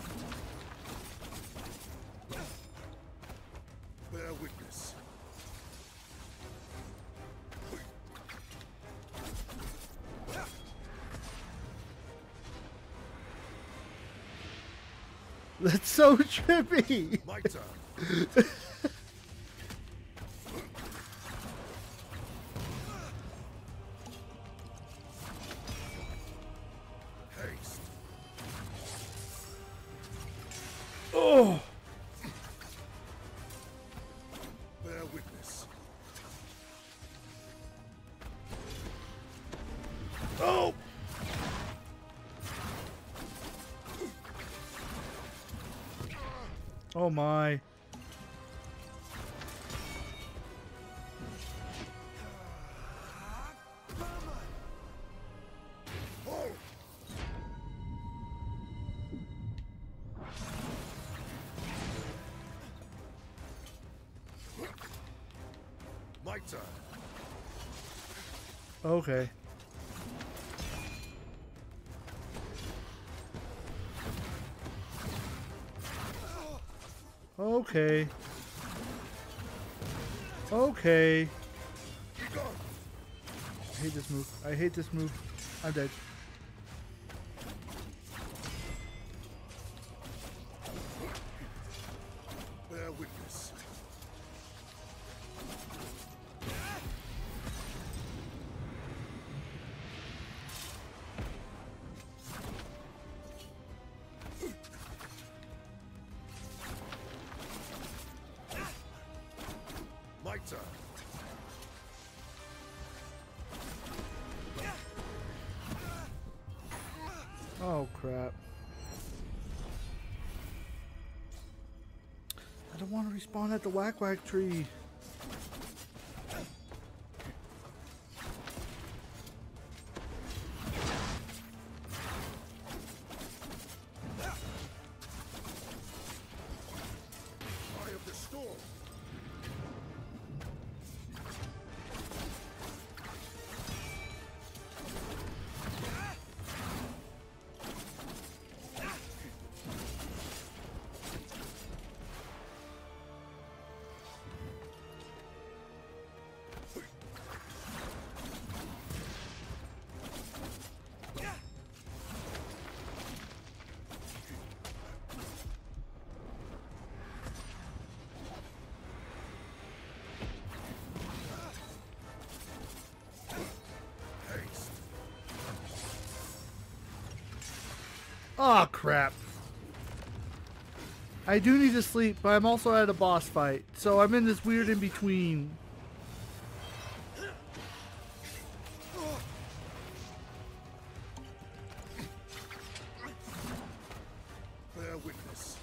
S8: Bear witness.
S1: That's so trippy.
S8: My turn. Haste.
S1: Oh.
S8: Bear witness.
S1: Oh. Oh my.
S8: Oh. My turn.
S1: Okay. Okay. Okay. I hate this move. I hate this move. I'm dead.
S8: Bear witness. My turn.
S1: Oh crap. I don't want to respawn at the whack whack tree.
S8: Eye of the storm. Haste.
S1: Oh crap. I do need to sleep, but I'm also at a boss fight, so I'm in this weird in between.
S8: Bear witness.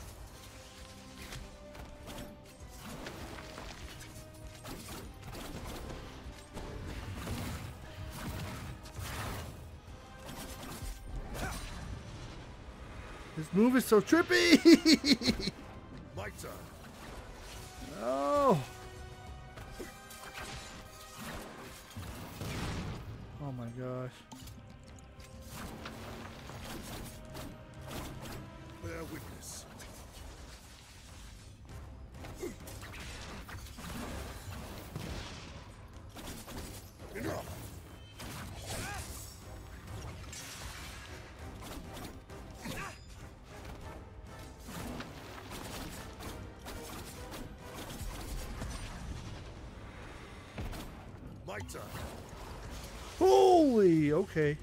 S1: This move is so trippy!
S8: My turn.
S1: Oh! Oh my gosh.
S8: Bear witness. Enough. My turn.
S1: Holy! Okay.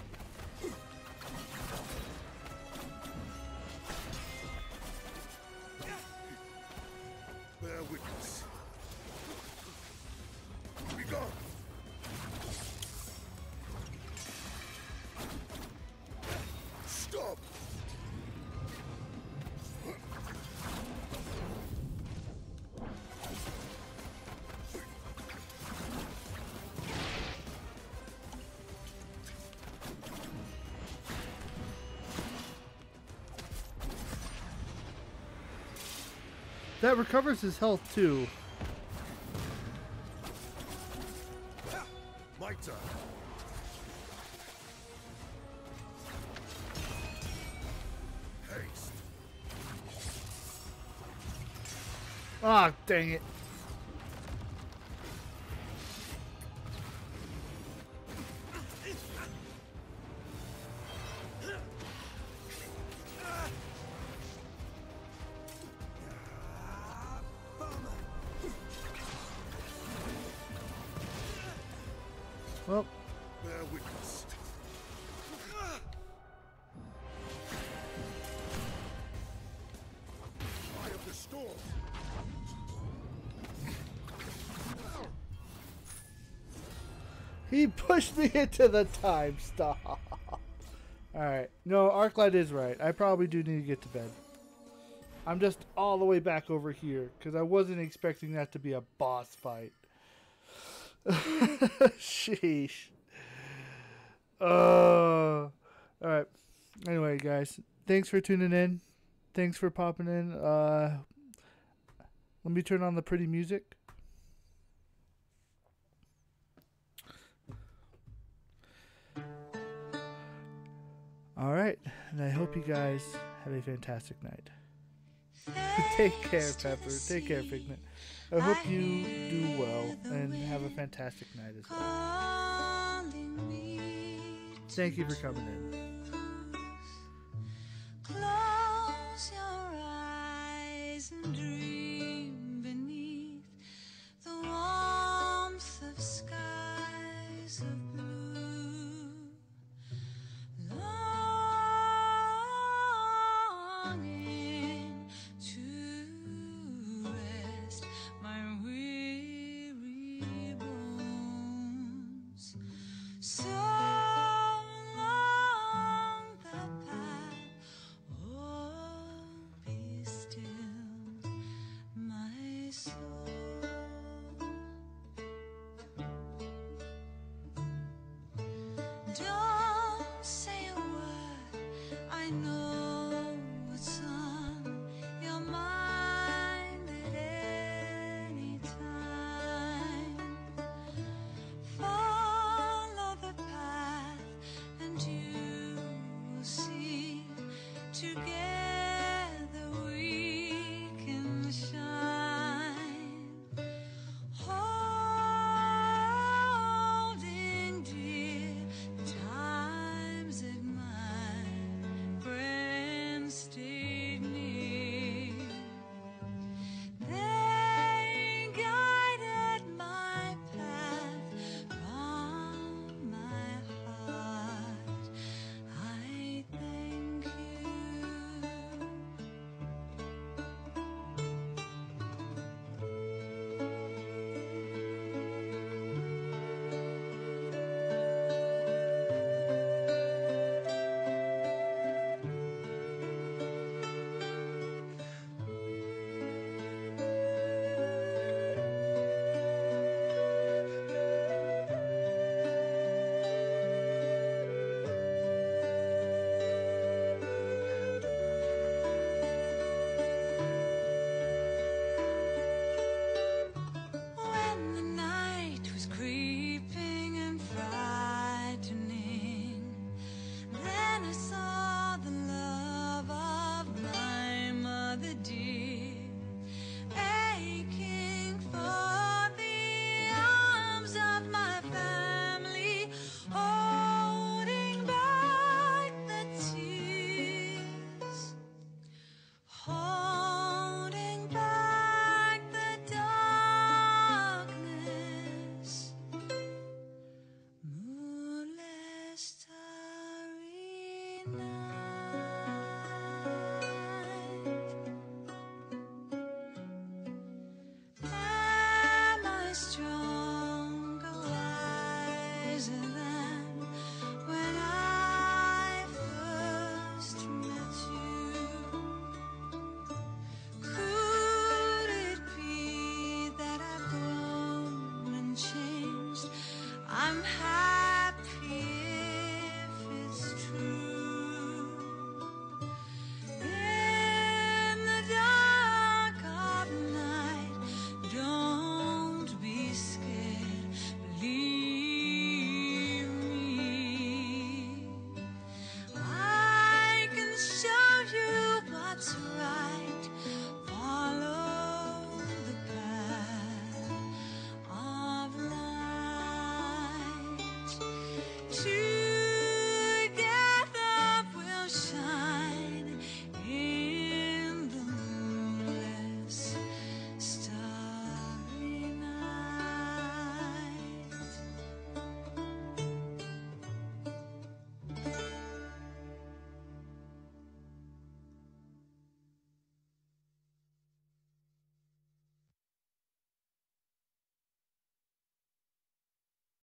S8: Bear witness. Be gone. Stop.
S1: That recovers his health too.
S8: My turn. Haste.
S1: Ah, dang it. Well,
S8: Bear witness. Eye of the storm.
S1: he pushed me into the time stop. Alright. No, Arclight is right. I probably do need to get to bed. I'm just all the way back over here because I wasn't expecting that to be a boss fight. Sheesh. Alright. Anyway, guys. Thanks for tuning in. Thanks for popping in. Let me turn on the pretty music. Alright. And I hope you guys have a fantastic night. Take care, Pepper. Take care, Figment. I hope you do well and have a fantastic night as well. Thank you for coming in.
S9: Close your eyes and dream beneath the warmth of skies of blue. Longing to rest my weary bones. So long the path, oh, be still, my soul. Don't say a word, I know what's on your mind at any time. Follow the path and you will see. Together we can shine. Holding dear times that my friends stayed near. They guided my path from my heart. I thank you. When the night was creeping and frightening, then I saw the love of my mother dear, aching for the arms of my family, holding back the tears. Holding back the darkness, moonless starry night.